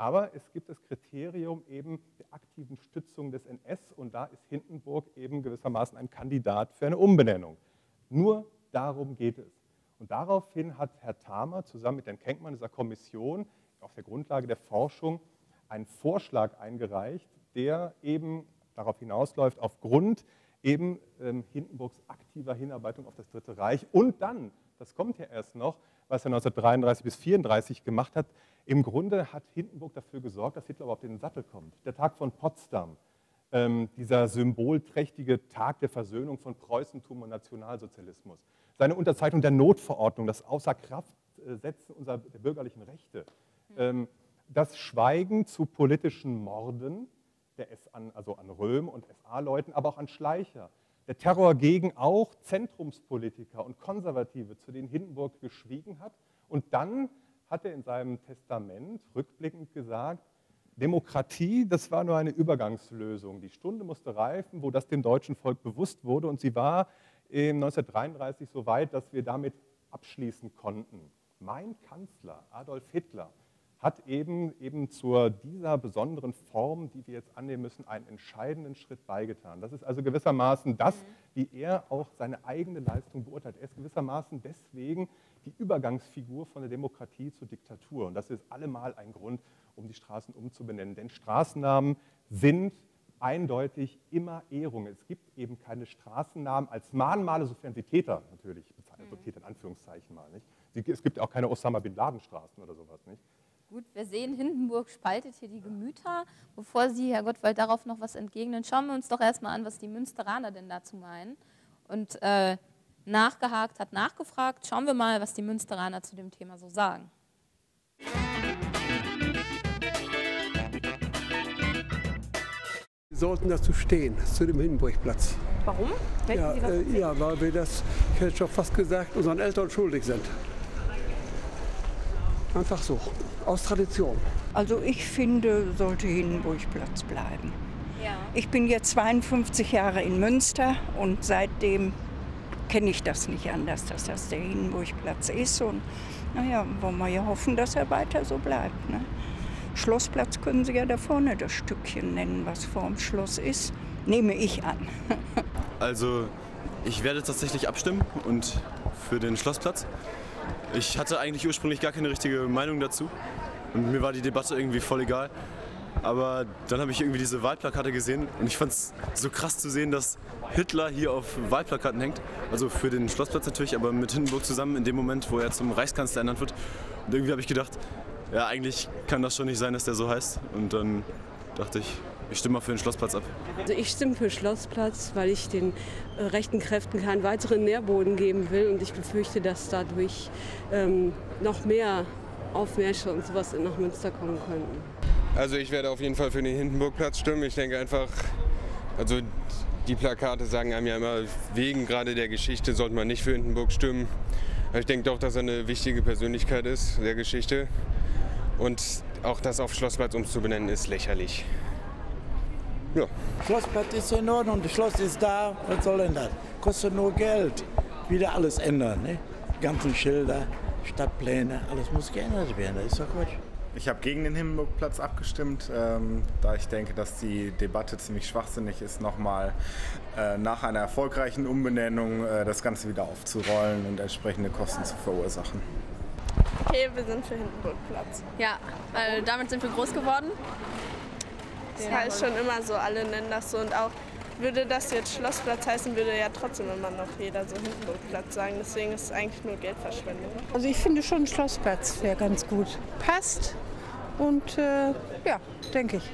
Aber es gibt das Kriterium eben der aktiven Stützung des N S und da ist Hindenburg eben gewissermaßen ein Kandidat für eine Umbenennung. Nur darum geht es. Und daraufhin hat Herr Thamer zusammen mit Herrn Kenkmann dieser Kommission auf der Grundlage der Forschung einen Vorschlag eingereicht, der eben darauf hinausläuft, aufgrund eben ähm, Hindenburgs aktiver Hinarbeitung auf das Dritte Reich und dann, das kommt ja erst noch, was er neunzehnhundertdreiunddreißig bis neunzehnhundertvierunddreißig gemacht hat, im Grunde hat Hindenburg dafür gesorgt, dass Hitler überhaupt in den Sattel kommt. Der Tag von Potsdam, ähm, dieser symbolträchtige Tag der Versöhnung von Preußentum und Nationalsozialismus, seine Unterzeichnung der Notverordnung, das Außerkraftsetzen unserer der bürgerlichen Rechte, ähm, das Schweigen zu politischen Morden, der S an, also an Röhm und S A-Leuten, aber auch an Schleicher, der Terror gegen auch Zentrumspolitiker und Konservative, zu denen Hindenburg geschwiegen hat. Und dann hat er in seinem Testament rückblickend gesagt, Demokratie, das war nur eine Übergangslösung. Die Stunde musste reifen, wo das dem deutschen Volk bewusst wurde. Und sie war neunzehnhundertdreiunddreißig so weit, dass wir damit abschließen konnten. Mein Kanzler, Adolf Hitler, hat eben, eben zu dieser besonderen Form, die wir jetzt annehmen müssen, einen entscheidenden Schritt beigetan. Das ist also gewissermaßen das, wie er auch seine eigene Leistung beurteilt. Er ist gewissermaßen deswegen die Übergangsfigur von der Demokratie zur Diktatur. Und das ist allemal ein Grund, um die Straßen umzubenennen. Denn Straßennamen sind eindeutig immer Ehrungen. Es gibt eben keine Straßennamen als Mahnmale, sofern sie Täter natürlich bezeichnen, also Täter in Anführungszeichen mal. Nicht? Es gibt auch keine Osama Bin Laden Straßen oder sowas. Nicht? Gut, wir sehen, Hindenburg spaltet hier die Gemüter. Bevor Sie, Herr Gottwald, darauf noch was entgegnen, schauen wir uns doch erstmal an, was die Münsteraner denn dazu meinen. Und äh, nachgehakt hat nachgefragt. Schauen wir mal, was die Münsteraner zu dem Thema so sagen. Wir sollten dazu stehen, zu dem Hindenburgplatz. Warum? Ja, Sie was äh, ja, weil wir das, ich hätte schon fast gesagt, unseren Eltern schuldig sind. Einfach so, aus Tradition. Also ich finde, sollte Hindenburgplatz bleiben. Ja. Ich bin jetzt zweiundfünfzig Jahre in Münster und seitdem kenne ich das nicht anders, dass das der Hindenburgplatz ist. Und naja, wollen wir ja hoffen, dass er weiter so bleibt. Ne? Schlossplatz können Sie ja da vorne das Stückchen nennen, was vorm Schloss ist, nehme ich an. Also ich werde tatsächlich abstimmen und für den Schlossplatz. Ich hatte eigentlich ursprünglich gar keine richtige Meinung dazu und mir war die Debatte irgendwie voll egal. Aber dann habe ich irgendwie diese Wahlplakate gesehen und ich fand es so krass zu sehen, dass Hitler hier auf Wahlplakaten hängt. Also für den Schlossplatz natürlich, aber mit Hindenburg zusammen in dem Moment, wo er zum Reichskanzler ernannt wird. Und irgendwie habe ich gedacht, ja eigentlich kann das schon nicht sein, dass der so heißt. Und dann dachte ich, ich stimme mal für den Schlossplatz ab. Also ich stimme für Schlossplatz, weil ich den äh, rechten Kräften keinen weiteren Nährboden geben will und ich befürchte, dass dadurch ähm, noch mehr Aufmärsche und sowas nach Münster kommen könnten. Also ich werde auf jeden Fall für den Hindenburgplatz stimmen. Ich denke einfach, also die Plakate sagen einem ja immer, wegen gerade der Geschichte sollte man nicht für Hindenburg stimmen. Aber ich denke doch, dass er eine wichtige Persönlichkeit ist, der Geschichte. Und auch das auf Schlossplatz umzubenennen ist lächerlich. Ja. Schlossplatz ist in Ordnung, das Schloss ist da, was soll denn das? Kostet nur Geld. Wieder alles ändern, ne? Die ganzen Schilder, Stadtpläne, alles muss geändert werden, das ist doch Quatsch. Ich habe gegen den Hindenburgplatz abgestimmt, ähm, da ich denke, dass die Debatte ziemlich schwachsinnig ist, nochmal äh, nach einer erfolgreichen Umbenennung äh, das Ganze wieder aufzurollen und entsprechende Kosten zu verursachen. Okay, wir sind für Hindenburgplatz. Ja, weil damit sind wir groß geworden. Das ja, heißt schon immer so, alle nennen das so. Und auch würde das jetzt Schlossplatz heißen, würde ja trotzdem immer noch jeder so Hindenburgplatz sagen. Deswegen ist es eigentlich nur Geldverschwendung. Also ich finde schon Schlossplatz wäre ganz gut. Passt und äh, ja, denke ich.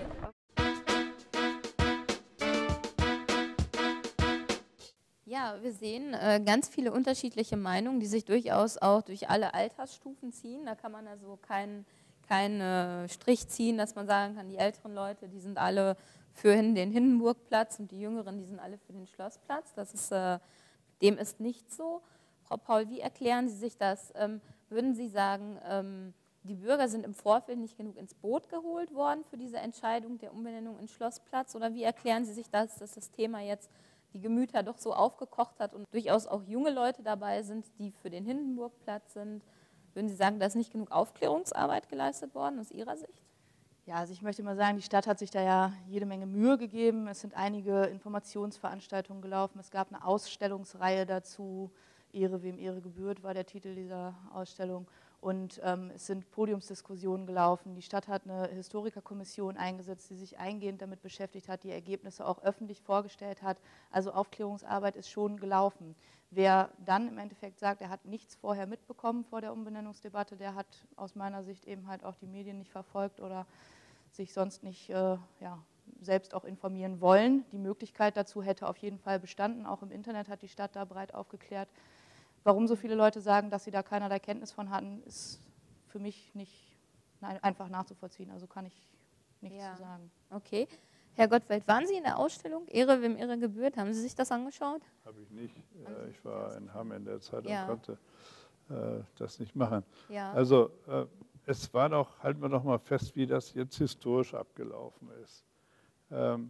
Ja, wir sehen äh, ganz viele unterschiedliche Meinungen, die sich durchaus auch durch alle Altersstufen ziehen. Da kann man also keinen keinen äh, Strich ziehen, dass man sagen kann, die älteren Leute, die sind alle für hin, den Hindenburgplatz und die Jüngeren, die sind alle für den Schlossplatz. Das ist, äh, dem ist nicht so. Frau Paul, wie erklären Sie sich das? Ähm, würden Sie sagen, ähm, die Bürger sind im Vorfeld nicht genug ins Boot geholt worden für diese Entscheidung der Umbenennung in Schlossplatz? Oder wie erklären Sie sich das, dass das Thema jetzt die Gemüter doch so aufgekocht hat und durchaus auch junge Leute dabei sind, die für den Hindenburgplatz sind? Würden Sie sagen, da ist nicht genug Aufklärungsarbeit geleistet worden aus Ihrer Sicht? Ja, also ich möchte mal sagen, die Stadt hat sich da ja jede Menge Mühe gegeben. Es sind einige Informationsveranstaltungen gelaufen. Es gab eine Ausstellungsreihe dazu. Ehre, wem Ehre gebührt, war der Titel dieser Ausstellung. Und ähm, es sind Podiumsdiskussionen gelaufen. Die Stadt hat eine Historikerkommission eingesetzt, die sich eingehend damit beschäftigt hat, die Ergebnisse auch öffentlich vorgestellt hat. Also Aufklärungsarbeit ist schon gelaufen. Wer dann im Endeffekt sagt, er hat nichts vorher mitbekommen vor der Umbenennungsdebatte, der hat aus meiner Sicht eben halt auch die Medien nicht verfolgt oder sich sonst nicht äh, ja, selbst auch informieren wollen. Die Möglichkeit dazu hätte auf jeden Fall bestanden. Auch im Internet hat die Stadt da breit aufgeklärt. Warum so viele Leute sagen, dass sie da keinerlei Kenntnis von hatten, ist für mich nicht nein, einfach nachzuvollziehen. Also kann ich nichts ja. zu sagen. Okay. Herr Gottwald, waren Sie in der Ausstellung Ehre, wem Ehre gebührt? Haben Sie sich das angeschaut? Habe ich nicht. Äh, ich war in Hamm in der Zeit und ja. konnte äh, das nicht machen. Ja. Also äh, es war doch, halten wir doch mal fest, wie das jetzt historisch abgelaufen ist. Ähm,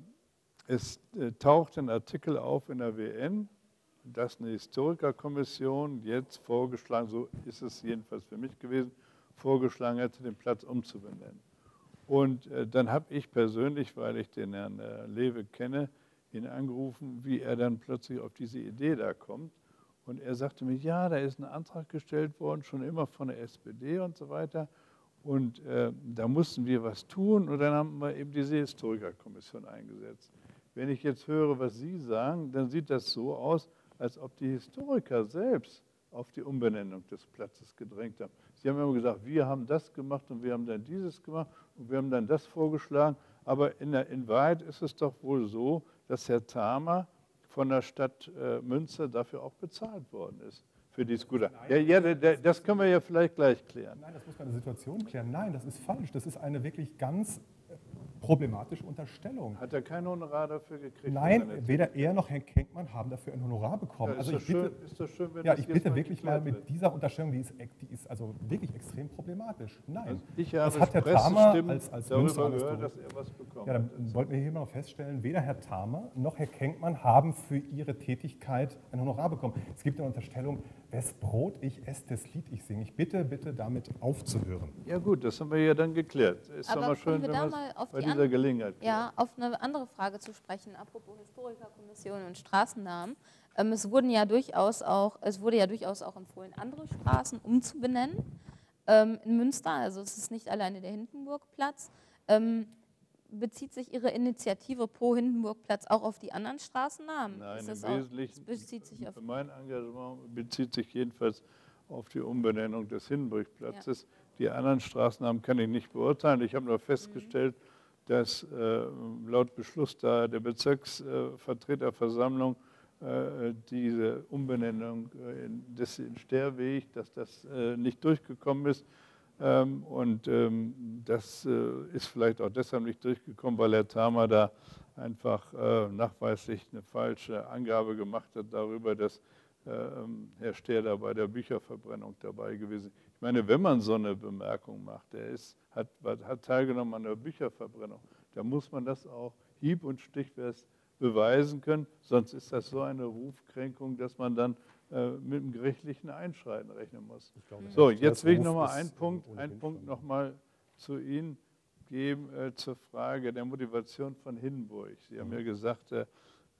es äh, taucht ein Artikel auf in der W N, dass eine Historikerkommission jetzt vorgeschlagen, so ist es jedenfalls für mich gewesen, vorgeschlagen hätte, den Platz umzubenennen. Und äh, dann habe ich persönlich, weil ich den Herrn äh, Lewe kenne, ihn angerufen, wie er dann plötzlich auf diese Idee da kommt. Und er sagte mir, ja, da ist ein Antrag gestellt worden, schon immer von der S P D und so weiter. Und äh, da mussten wir was tun und dann haben wir eben diese Historikerkommission eingesetzt. Wenn ich jetzt höre, was Sie sagen, dann sieht das so aus, als ob die Historiker selbst auf die Umbenennung des Platzes gedrängt haben. Sie haben immer gesagt, wir haben das gemacht und wir haben dann dieses gemacht und wir haben dann das vorgeschlagen. Aber in, der, in Wahrheit ist es doch wohl so, dass Herr Thamer von der Stadt äh, Münster dafür auch bezahlt worden ist, für die Scooter. Ja, ja, der, der, das können wir ja vielleicht gleich klären. Nein, das muss man in der Situation klären. Nein, das ist falsch. Das ist eine wirklich ganz problematische Unterstellung. Hat er kein Honorar dafür gekriegt? Nein, weder er noch Herr Kenkmann haben dafür ein Honorar bekommen. Ja, also ist, ich das bitte, schön, ist das schön, wenn ja, das ich bitte mal wirklich mal mit wird. dieser Unterstellung, die ist, die ist also wirklich extrem problematisch. Nein, also ich habe das hat Herr Thamer als, als darüber gehört, dass er was bekommen Ja, dann hat. Wollten wir hier mal feststellen, weder Herr Thamer noch Herr Kenkmann haben für ihre Tätigkeit ein Honorar bekommen. Es gibt eine Unterstellung, wes Brot ich esse, das Lied ich singe. Ich bitte, bitte damit aufzuhören. Ja gut, das haben wir ja dann geklärt. Ist doch mal schön, wenn wir es bei dieser Gelegenheit Ja, auf eine andere Frage zu sprechen, apropos Historikerkommission und Straßennamen. Ähm, es wurden ja durchaus auch, es wurde ja durchaus auch empfohlen, andere Straßen umzubenennen ähm, in Münster. Also es ist nicht alleine der Hindenburgplatz. Ähm, bezieht sich Ihre Initiative pro Hindenburgplatz auch auf die anderen Straßennamen? Nein, ist im das auch, Wesentlichen, bezieht sich auf mein Engagement bezieht sich jedenfalls auf die Umbenennung des Hindenburgplatzes. Ja. Die anderen Straßennamen kann ich nicht beurteilen. Ich habe nur festgestellt, mhm. dass äh, laut Beschluss da der Bezirksvertreterversammlung äh, diese Umbenennung äh, in, des in Sterweg, dass das äh, nicht durchgekommen ist. Ähm, und ähm, das äh, ist vielleicht auch deshalb nicht durchgekommen, weil Herr Thamer da einfach äh, nachweislich eine falsche Angabe gemacht hat darüber, dass äh, Herr Stehr da bei der Bücherverbrennung dabei gewesen ist. Ich meine, wenn man so eine Bemerkung macht, der ist, hat, hat teilgenommen an der Bücherverbrennung, da muss man das auch hieb- und stichfest beweisen können, sonst ist das so eine Rufkränkung, dass man dann äh, mit einem gerichtlichen Einschreiten rechnen muss. Glaube, so, jetzt will ich noch mal einen Punkt, einen Punkt noch mal zu Ihnen geben, äh, zur Frage der Motivation von Hindenburg. Sie haben ja gesagt, äh,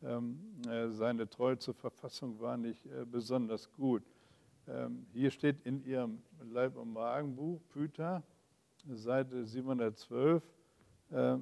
äh, seine Treue zur Verfassung war nicht äh, besonders gut. Ähm, hier steht in Ihrem Leib- und Magenbuch, Püter, Seite siebenhundertzwölf, äh,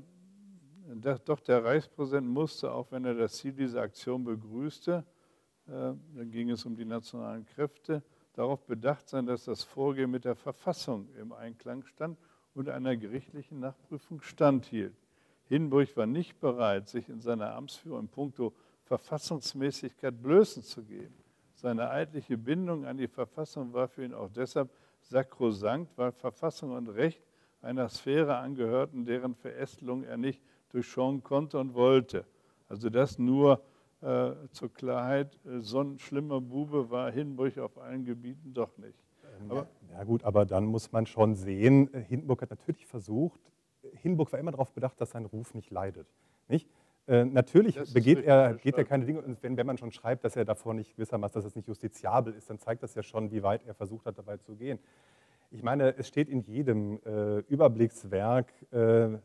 doch der Reichspräsident musste, auch wenn er das Ziel dieser Aktion begrüßte, äh, dann ging es um die nationalen Kräfte, darauf bedacht sein, dass das Vorgehen mit der Verfassung im Einklang stand und einer gerichtlichen Nachprüfung standhielt. Hindenburg war nicht bereit, sich in seiner Amtsführung in puncto Verfassungsmäßigkeit blößen zu geben. Seine eidliche Bindung an die Verfassung war für ihn auch deshalb sakrosankt, weil Verfassung und Recht einer Sphäre angehörten, deren Verästelung er nicht durchschauen konnte und wollte. Also das nur äh, zur Klarheit, äh, so ein schlimmer Bube war Hindenburg auf allen Gebieten doch nicht. Aber, ja gut, aber dann muss man schon sehen, Hindenburg hat natürlich versucht, Hindenburg war immer darauf bedacht, dass sein Ruf nicht leidet. Nicht? Äh, natürlich begeht er, geht er keine Dinge, und wenn, wenn man schon schreibt, dass er davor nicht gewissermaßen, dass es nicht justiziabel ist, dann zeigt das ja schon, wie weit er versucht hat, dabei zu gehen. Ich meine, es steht in jedem äh, Überblickswerk, äh,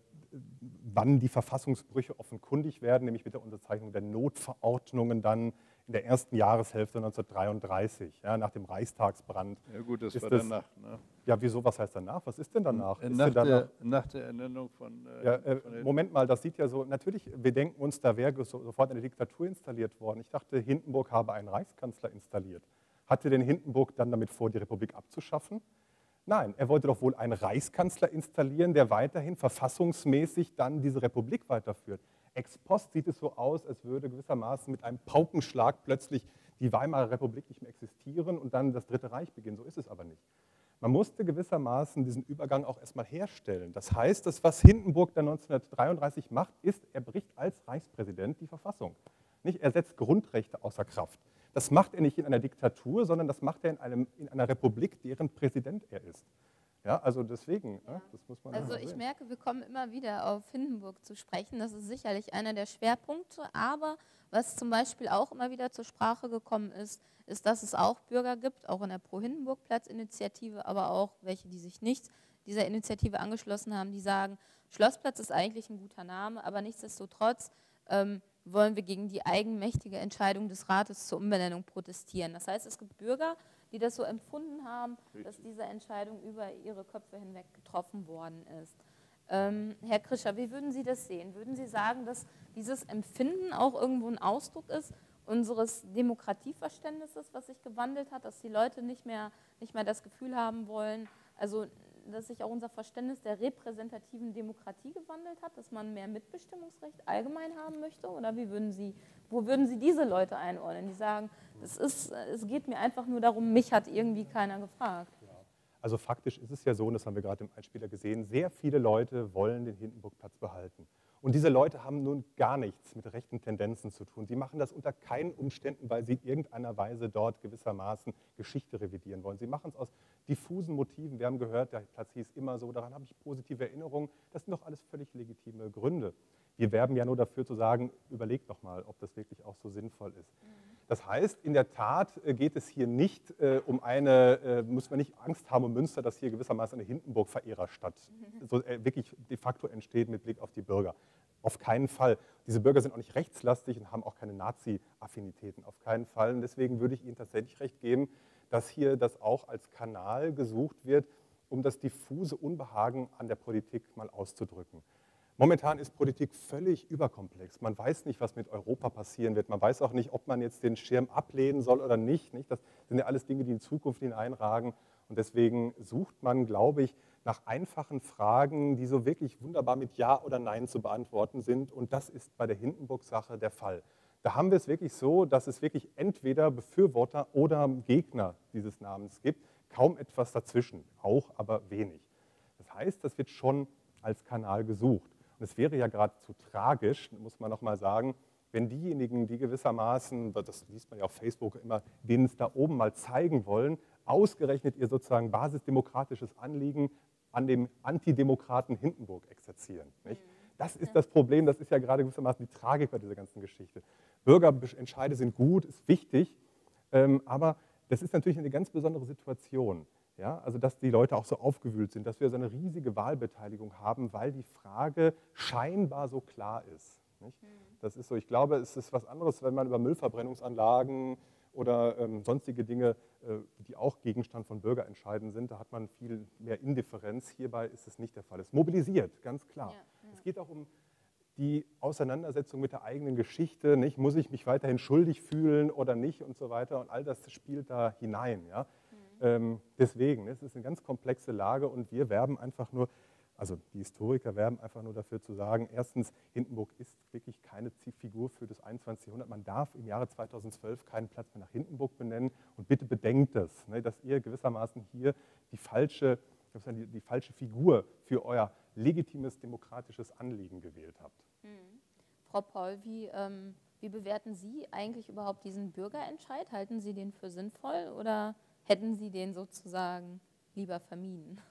wann die Verfassungsbrüche offenkundig werden, nämlich mit der Unterzeichnung der Notverordnungen dann in der ersten Jahreshälfte neunzehnhundertdreiunddreißig, ja, nach dem Reichstagsbrand. Ja gut, das ist war das, danach. Ne? Ja, wieso, was heißt danach? Was ist denn danach? Nach, ist denn danach? Der, nach der Ernennung von... Äh, ja, äh, von Moment mal, das sieht ja so, natürlich, wir denken uns, da wäre so, sofort eine Diktatur installiert worden. Ich dachte, Hindenburg habe einen Reichskanzler installiert. Hatte denn Hindenburg dann damit vor, die Republik abzuschaffen? Nein, er wollte doch wohl einen Reichskanzler installieren, der weiterhin verfassungsmäßig dann diese Republik weiterführt. Ex post sieht es so aus, als würde gewissermaßen mit einem Paukenschlag plötzlich die Weimarer Republik nicht mehr existieren und dann das Dritte Reich beginnen. So ist es aber nicht. Man musste gewissermaßen diesen Übergang auch erstmal herstellen. Das heißt, das, was Hindenburg dann neunzehnhundertdreiunddreißig macht, ist, er bricht als Reichspräsident die Verfassung. Nicht? Er setzt Grundrechte außer Kraft. Das macht er nicht in einer Diktatur, sondern das macht er in, einem, in einer Republik, deren Präsident er ist. Ja, also deswegen, ja. Das muss man Also ich sehen. merke, wir kommen immer wieder auf Hindenburg zu sprechen. Das ist sicherlich einer der Schwerpunkte. Aber was zum Beispiel auch immer wieder zur Sprache gekommen ist, ist, dass es auch Bürger gibt, auch in der Pro-Hindenburg-Platz-Initiative, aber auch welche, die sich nicht dieser Initiative angeschlossen haben, die sagen, Schlossplatz ist eigentlich ein guter Name, aber nichtsdestotrotz ähm, wollen wir gegen die eigenmächtige Entscheidung des Rates zur Umbenennung protestieren. Das heißt, es gibt Bürger, die das so empfunden haben, dass diese Entscheidung über ihre Köpfe hinweg getroffen worden ist. Ähm, Herr Krischer, wie würden Sie das sehen? Würden Sie sagen, dass dieses Empfinden auch irgendwo ein Ausdruck ist unseres Demokratieverständnisses, was sich gewandelt hat, dass die Leute nicht mehr, nicht mehr das Gefühl haben wollen, also dass sich auch unser Verständnis der repräsentativen Demokratie gewandelt hat, dass man mehr Mitbestimmungsrecht allgemein haben möchte? Oder wie würden Sie, wo würden Sie diese Leute einordnen, die sagen, es, ist, es geht mir einfach nur darum, mich hat irgendwie keiner gefragt? Also faktisch ist es ja so, und das haben wir gerade im Einspieler gesehen, sehr viele Leute wollen den Hindenburgplatz behalten. Und diese Leute haben nun gar nichts mit rechten Tendenzen zu tun. Sie machen das unter keinen Umständen, weil sie in irgendeiner Weise dort gewissermaßen Geschichte revidieren wollen. Sie machen es aus diffusen Motiven. Wir haben gehört, der Platz hieß immer so, daran habe ich positive Erinnerungen. Das sind doch alles völlig legitime Gründe. Wir werben ja nur dafür zu sagen, überlegt doch mal, ob das wirklich auch so sinnvoll ist. Das heißt, in der Tat geht es hier nicht äh, um eine, äh, muss man nicht Angst haben um Münster, dass hier gewissermaßen eine Hindenburg-Verehrerstadt so, äh, wirklich de facto entsteht mit Blick auf die Bürger. Auf keinen Fall. Diese Bürger sind auch nicht rechtslastig und haben auch keine Nazi-Affinitäten, auf keinen Fall. Und deswegen würde ich Ihnen tatsächlich recht geben, dass hier das auch als Kanal gesucht wird, um das diffuse Unbehagen an der Politik mal auszudrücken. Momentan ist Politik völlig überkomplex. Man weiß nicht, was mit Europa passieren wird. Man weiß auch nicht, ob man jetzt den Schirm ablehnen soll oder nicht. Das sind ja alles Dinge, die in die Zukunft hineinragen. Und deswegen sucht man, glaube ich, nach einfachen Fragen, die so wirklich wunderbar mit Ja oder Nein zu beantworten sind. Und das ist bei der Hindenburg-Sache der Fall. Da haben wir es wirklich so, dass es wirklich entweder Befürworter oder Gegner dieses Namens gibt. Kaum etwas dazwischen, auch aber wenig. Das heißt, das wird schon als Kanal gesucht. Und es wäre ja geradezu tragisch, muss man noch mal sagen, wenn diejenigen, die gewissermaßen, das liest man ja auf Facebook immer, denen es da oben mal zeigen wollen, ausgerechnet ihr sozusagen basisdemokratisches Anliegen an dem Antidemokraten Hindenburg exerzieren. Nicht? Das ist das Problem, das ist ja gerade gewissermaßen die Tragik bei dieser ganzen Geschichte. Bürgerentscheide sind gut, ist wichtig, ähm, aber das ist natürlich eine ganz besondere Situation. Ja, also dass die Leute auch so aufgewühlt sind, dass wir so eine riesige Wahlbeteiligung haben, weil die Frage scheinbar so klar ist. Nicht? Das ist so, ich glaube, es ist was anderes, wenn man über Müllverbrennungsanlagen oder ähm, sonstige Dinge, äh, die auch Gegenstand von Bürgerentscheiden sind, da hat man viel mehr Indifferenz. Hierbei ist es nicht der Fall. Es mobilisiert, ganz klar. Ja, ja. Es geht auch um die Auseinandersetzung mit der eigenen Geschichte, nicht? Muss ich mich weiterhin schuldig fühlen oder nicht und so weiter. Und all das spielt da hinein. Ja? Ähm, deswegen, es ist eine ganz komplexe Lage und wir werben einfach nur, also die Historiker werben einfach nur dafür zu sagen, erstens, Hindenburg ist wirklich keine Figur für das einundzwanzigste Jahrhundert. Man darf im Jahre zweitausendzwölf keinen Platz mehr nach Hindenburg benennen und bitte bedenkt das, ne, dass ihr gewissermaßen hier die falsche, die, die falsche Figur für euer legitimes demokratisches Anliegen gewählt habt. Mhm. Frau Paul, wie, ähm, wie bewerten Sie eigentlich überhaupt diesen Bürgerentscheid? Halten Sie den für sinnvoll oder hätten Sie den sozusagen lieber vermieden?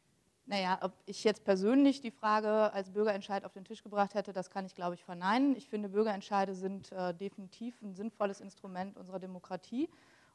Naja, ob ich jetzt persönlich die Frage als Bürgerentscheid auf den Tisch gebracht hätte, das kann ich, glaube ich, verneinen. Ich finde, Bürgerentscheide sind äh, definitiv ein sinnvolles Instrument unserer Demokratie.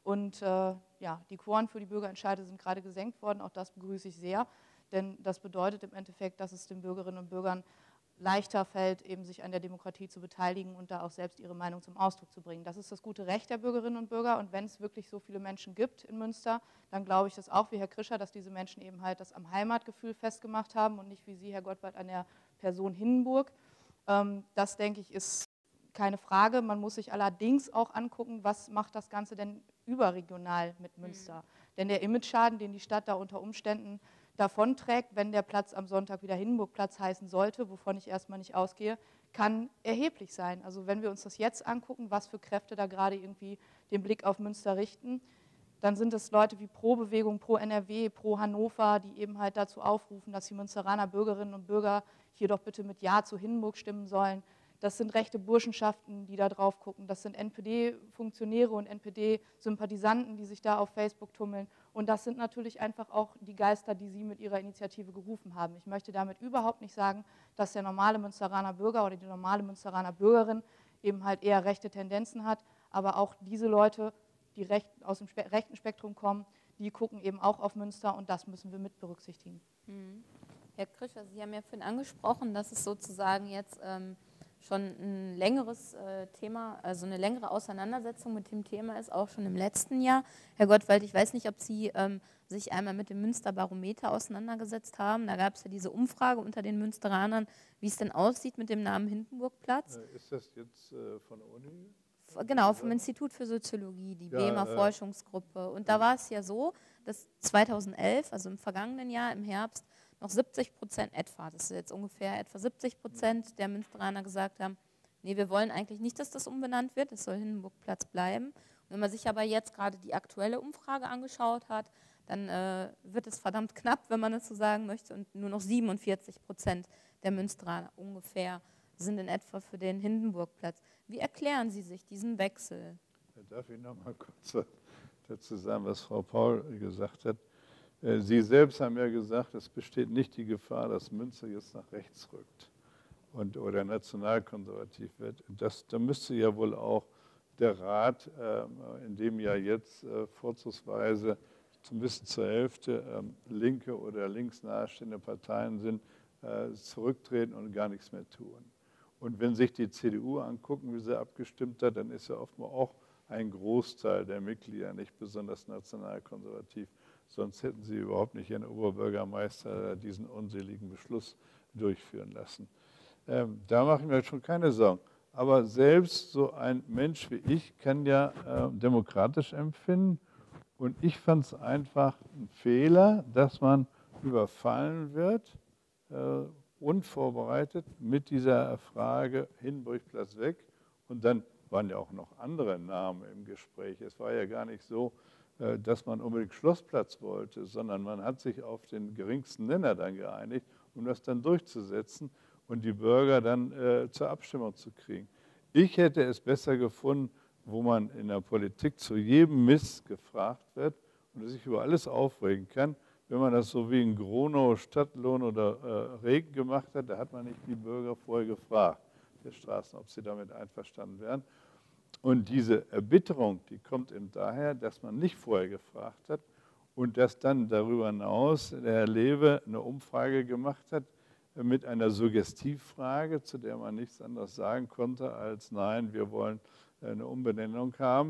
Und äh, ja, die Quoren für die Bürgerentscheide sind gerade gesenkt worden, auch das begrüße ich sehr, denn das bedeutet im Endeffekt, dass es den Bürgerinnen und Bürgern leichter fällt, eben sich an der Demokratie zu beteiligen und da auch selbst ihre Meinung zum Ausdruck zu bringen. Das ist das gute Recht der Bürgerinnen und Bürger, und wenn es wirklich so viele Menschen gibt in Münster, dann glaube ich das auch wie Herr Krischer, dass diese Menschen eben halt das am Heimatgefühl festgemacht haben und nicht wie Sie, Herr Gottwald, an der Person Hindenburg. Ähm, das, denke ich, ist keine Frage. Man muss sich allerdings auch angucken, was macht das Ganze denn überregional mit Münster. Mhm. Denn der Imageschaden, den die Stadt da unter Umständen davonträgt, wenn der Platz am Sonntag wieder Hindenburgplatz heißen sollte, wovon ich erstmal nicht ausgehe, kann erheblich sein. Also wenn wir uns das jetzt angucken, was für Kräfte da gerade irgendwie den Blick auf Münster richten, dann sind es Leute wie Pro Bewegung, Pro N R W, Pro Hannover, die eben halt dazu aufrufen, dass die Münsteraner Bürgerinnen und Bürger hier doch bitte mit Ja zu Hindenburg stimmen sollen. Das sind rechte Burschenschaften, die da drauf gucken. Das sind N P D-Funktionäre und N P D-Sympathisanten, die sich da auf Facebook tummeln. Und das sind natürlich einfach auch die Geister, die Sie mit Ihrer Initiative gerufen haben. Ich möchte damit überhaupt nicht sagen, dass der normale Münsteraner Bürger oder die normale Münsteraner Bürgerin eben halt eher rechte Tendenzen hat. Aber auch diese Leute, die recht, aus dem Spe- rechten Spektrum kommen, die gucken eben auch auf Münster, und das müssen wir mit berücksichtigen. Mhm. Herr Krischer, Sie haben ja vorhin angesprochen, dass es sozusagen jetzt ähm, schon ein längeres äh, Thema, also eine längere Auseinandersetzung mit dem Thema ist, auch schon im letzten Jahr. Herr Gottwald, ich weiß nicht, ob Sie ähm, sich einmal mit dem Münsterbarometer auseinandergesetzt haben. Da gab es ja diese Umfrage unter den Münsteranern, wie es denn aussieht mit dem Namen Hindenburgplatz. Äh, ist das jetzt äh, von der Uni? Genau, vom Institut für Soziologie, die Ja, B E M A äh, Forschungsgruppe. Und da war es ja so, dass zweitausendelf, also im vergangenen Jahr, im Herbst, noch siebzig Prozent etwa, das ist jetzt ungefähr etwa siebzig Prozent der Münsteraner gesagt haben, nee, wir wollen eigentlich nicht, dass das umbenannt wird, es soll Hindenburgplatz bleiben. Und wenn man sich aber jetzt gerade die aktuelle Umfrage angeschaut hat, dann äh, wird es verdammt knapp, wenn man das so sagen möchte, und nur noch siebenundvierzig Prozent der Münsteraner ungefähr sind in etwa für den Hindenburgplatz. Wie erklären Sie sich diesen Wechsel? Darf ich noch mal kurz dazu sagen, was Frau Paul gesagt hat? Sie selbst haben ja gesagt, es besteht nicht die Gefahr, dass Münster jetzt nach rechts rückt und, oder nationalkonservativ wird. Das, da müsste ja wohl auch der Rat, äh, in dem ja jetzt äh, vorzugsweise zumindest zur Hälfte äh, linke oder links nahestehende Parteien sind, äh, zurücktreten und gar nichts mehr tun. Und wenn sich die C D U angucken, wie sie abgestimmt hat, dann ist ja offenbar auch ein Großteil der Mitglieder nicht besonders nationalkonservativ. Sonst hätten sie überhaupt nicht ihren Oberbürgermeister diesen unseligen Beschluss durchführen lassen. Ähm, da mache ich mir schon keine Sorgen. Aber selbst so ein Mensch wie ich kann ja äh, demokratisch empfinden. Und ich fand es einfach ein Fehler, dass man überfallen wird, äh, unvorbereitet mit dieser Frage Hindenburgplatz weg. Und dann waren ja auch noch andere Namen im Gespräch. Es war ja gar nicht so, dass man unbedingt Schlossplatz wollte, sondern man hat sich auf den geringsten Nenner dann geeinigt, um das dann durchzusetzen und die Bürger dann äh, zur Abstimmung zu kriegen. Ich hätte es besser gefunden, wo man in der Politik zu jedem Mist gefragt wird und sich über alles aufregen kann. Wenn man das so wie in Gronau, Stadtlohn oder äh, Regen gemacht hat, da hat man nicht die Bürger vorher gefragt, der Straßen, ob sie damit einverstanden wären. Und diese Erbitterung, die kommt eben daher, dass man nicht vorher gefragt hat und dass dann darüber hinaus der Herr Lewe eine Umfrage gemacht hat mit einer Suggestivfrage, zu der man nichts anderes sagen konnte als nein, wir wollen eine Umbenennung haben.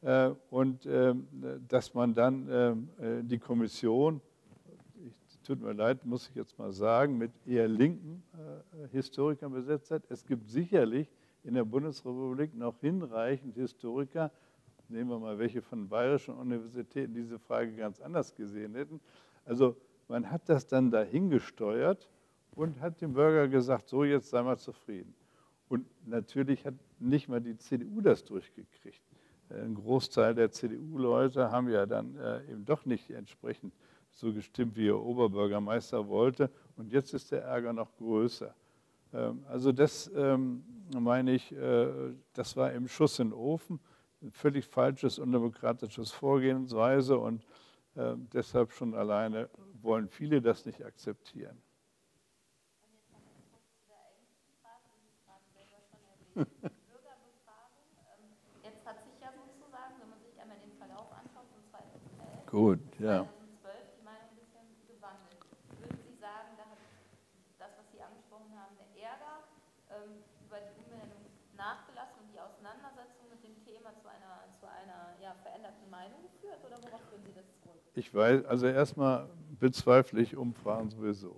Und dass man dann die Kommission, tut mir leid, muss ich jetzt mal sagen, mit eher linken Historikern besetzt hat. Es gibt sicherlich in der Bundesrepublik noch hinreichend Historiker, nehmen wir mal welche von bayerischen Universitäten, diese Frage ganz anders gesehen hätten. Also man hat das dann dahin gesteuert und hat dem Bürger gesagt, so jetzt sei mal zufrieden. Und natürlich hat nicht mal die C D U das durchgekriegt. Ein Großteil der C D U-Leute haben ja dann äh, eben doch nicht entsprechend so gestimmt, wie ihr Oberbürgermeister wollte. Und jetzt ist der Ärger noch größer. Ähm, also das ähm, meine ich, äh, das war im Schuss in den Ofen, ein völlig falsches, undemokratisches Vorgehensweise und äh, deshalb schon alleine wollen viele das nicht akzeptieren. Jetzt hat sich ja sozusagen, wenn man sich einmal den Verlauf anschaut, Gut, ja. zweitausendzwölf die Meinung ein bisschen gewandelt. Würden Sie sagen, da hat das, was Sie angesprochen haben, der Ärger ähm, über die Umbenennung nachgelassen und die Auseinandersetzung mit dem Thema zu einer, zu einer ja, veränderten Meinung geführt? Oder worauf führen Sie das zurück? Ich weiß, also erstmal bezweifle ich Umfragen sowieso.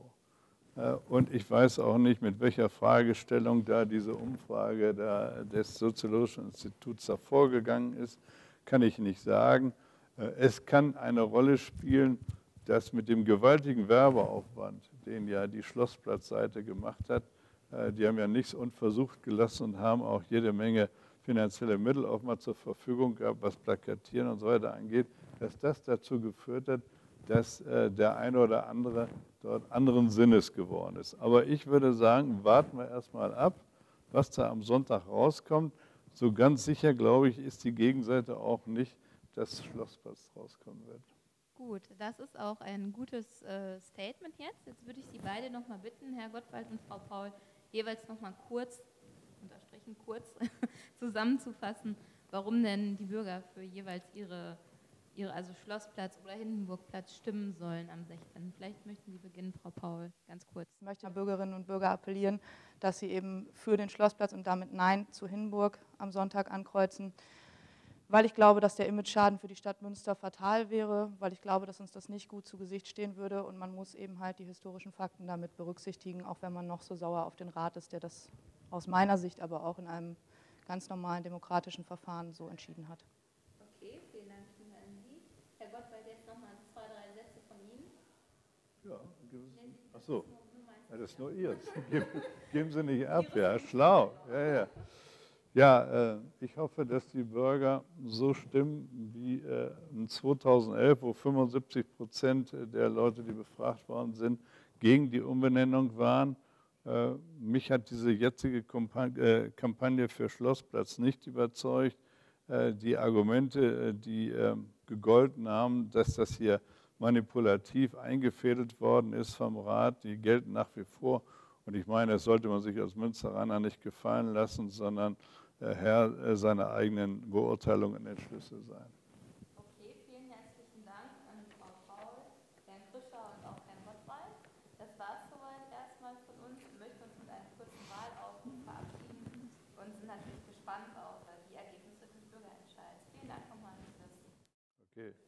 Und ich weiß auch nicht, mit welcher Fragestellung da diese Umfrage da des Soziologischen Instituts da vorgegangen ist, kann ich nicht sagen. Es kann eine Rolle spielen, dass mit dem gewaltigen Werbeaufwand, den ja die Schlossplatzseite gemacht hat, die haben ja nichts unversucht gelassen und haben auch jede Menge finanzielle Mittel auch mal zur Verfügung gehabt, was Plakatieren und so weiter angeht, dass das dazu geführt hat, dass äh, der eine oder andere dort anderen Sinnes geworden ist. Aber ich würde sagen, warten wir erstmal ab, was da am Sonntag rauskommt. So ganz sicher, glaube ich, ist die Gegenseite auch nicht, dass Schlossplatz rauskommen wird. Gut, das ist auch ein gutes äh, Statement jetzt. Jetzt würde ich Sie beide noch mal bitten, Herr Gottwald und Frau Paul, jeweils noch mal kurz, unterstrichen kurz, zusammenzufassen, warum denn die Bürger für jeweils ihre Ihre, also Schlossplatz oder Hindenburgplatz stimmen sollen am sechzehnten Vielleicht möchten Sie beginnen, Frau Paul, ganz kurz. Ich möchte an Bürgerinnen und Bürger appellieren, dass sie eben für den Schlossplatz und damit Nein zu Hindenburg am Sonntag ankreuzen, weil ich glaube, dass der Imageschaden für die Stadt Münster fatal wäre, weil ich glaube, dass uns das nicht gut zu Gesicht stehen würde und man muss eben halt die historischen Fakten damit berücksichtigen, auch wenn man noch so sauer auf den Rat ist, der das aus meiner Sicht aber auch in einem ganz normalen demokratischen Verfahren so entschieden hat. Okay, vielen Dank. Herr Gottwald, jetzt nochmal zwei, drei Sätze von Ihnen. Ja, ach so, ja, das ist nur Ihr. Geben, geben Sie nicht ab, ja, schlau. Ja, ja. Ja, äh, ich hoffe, dass die Bürger so stimmen wie äh, zweitausendelf, wo fünfundsiebzig Prozent der Leute, die befragt worden sind, gegen die Umbenennung waren. Äh, mich hat diese jetzige Kampagne, äh, Kampagne für Schlossplatz nicht überzeugt. Äh, die Argumente, äh, die äh, gegolten haben, dass das hier manipulativ eingefädelt worden ist vom Rat, die gelten nach wie vor. Und ich meine, das sollte man sich als Münsteraner nicht gefallen lassen, sondern äh, Herr äh, seiner eigenen Beurteilungen und Entschlüsse sein. Okay, vielen herzlichen Dank an Frau Paul, Herrn Krischer und auch Herrn Gottwald. Das war es soweit erstmal von uns. Wir möchten uns mit einem kurzen Wahlaufruf verabschieden und sind natürlich gespannt auf die Ergebnisse des Bürgerentscheids. Vielen Dank nochmal. Okay.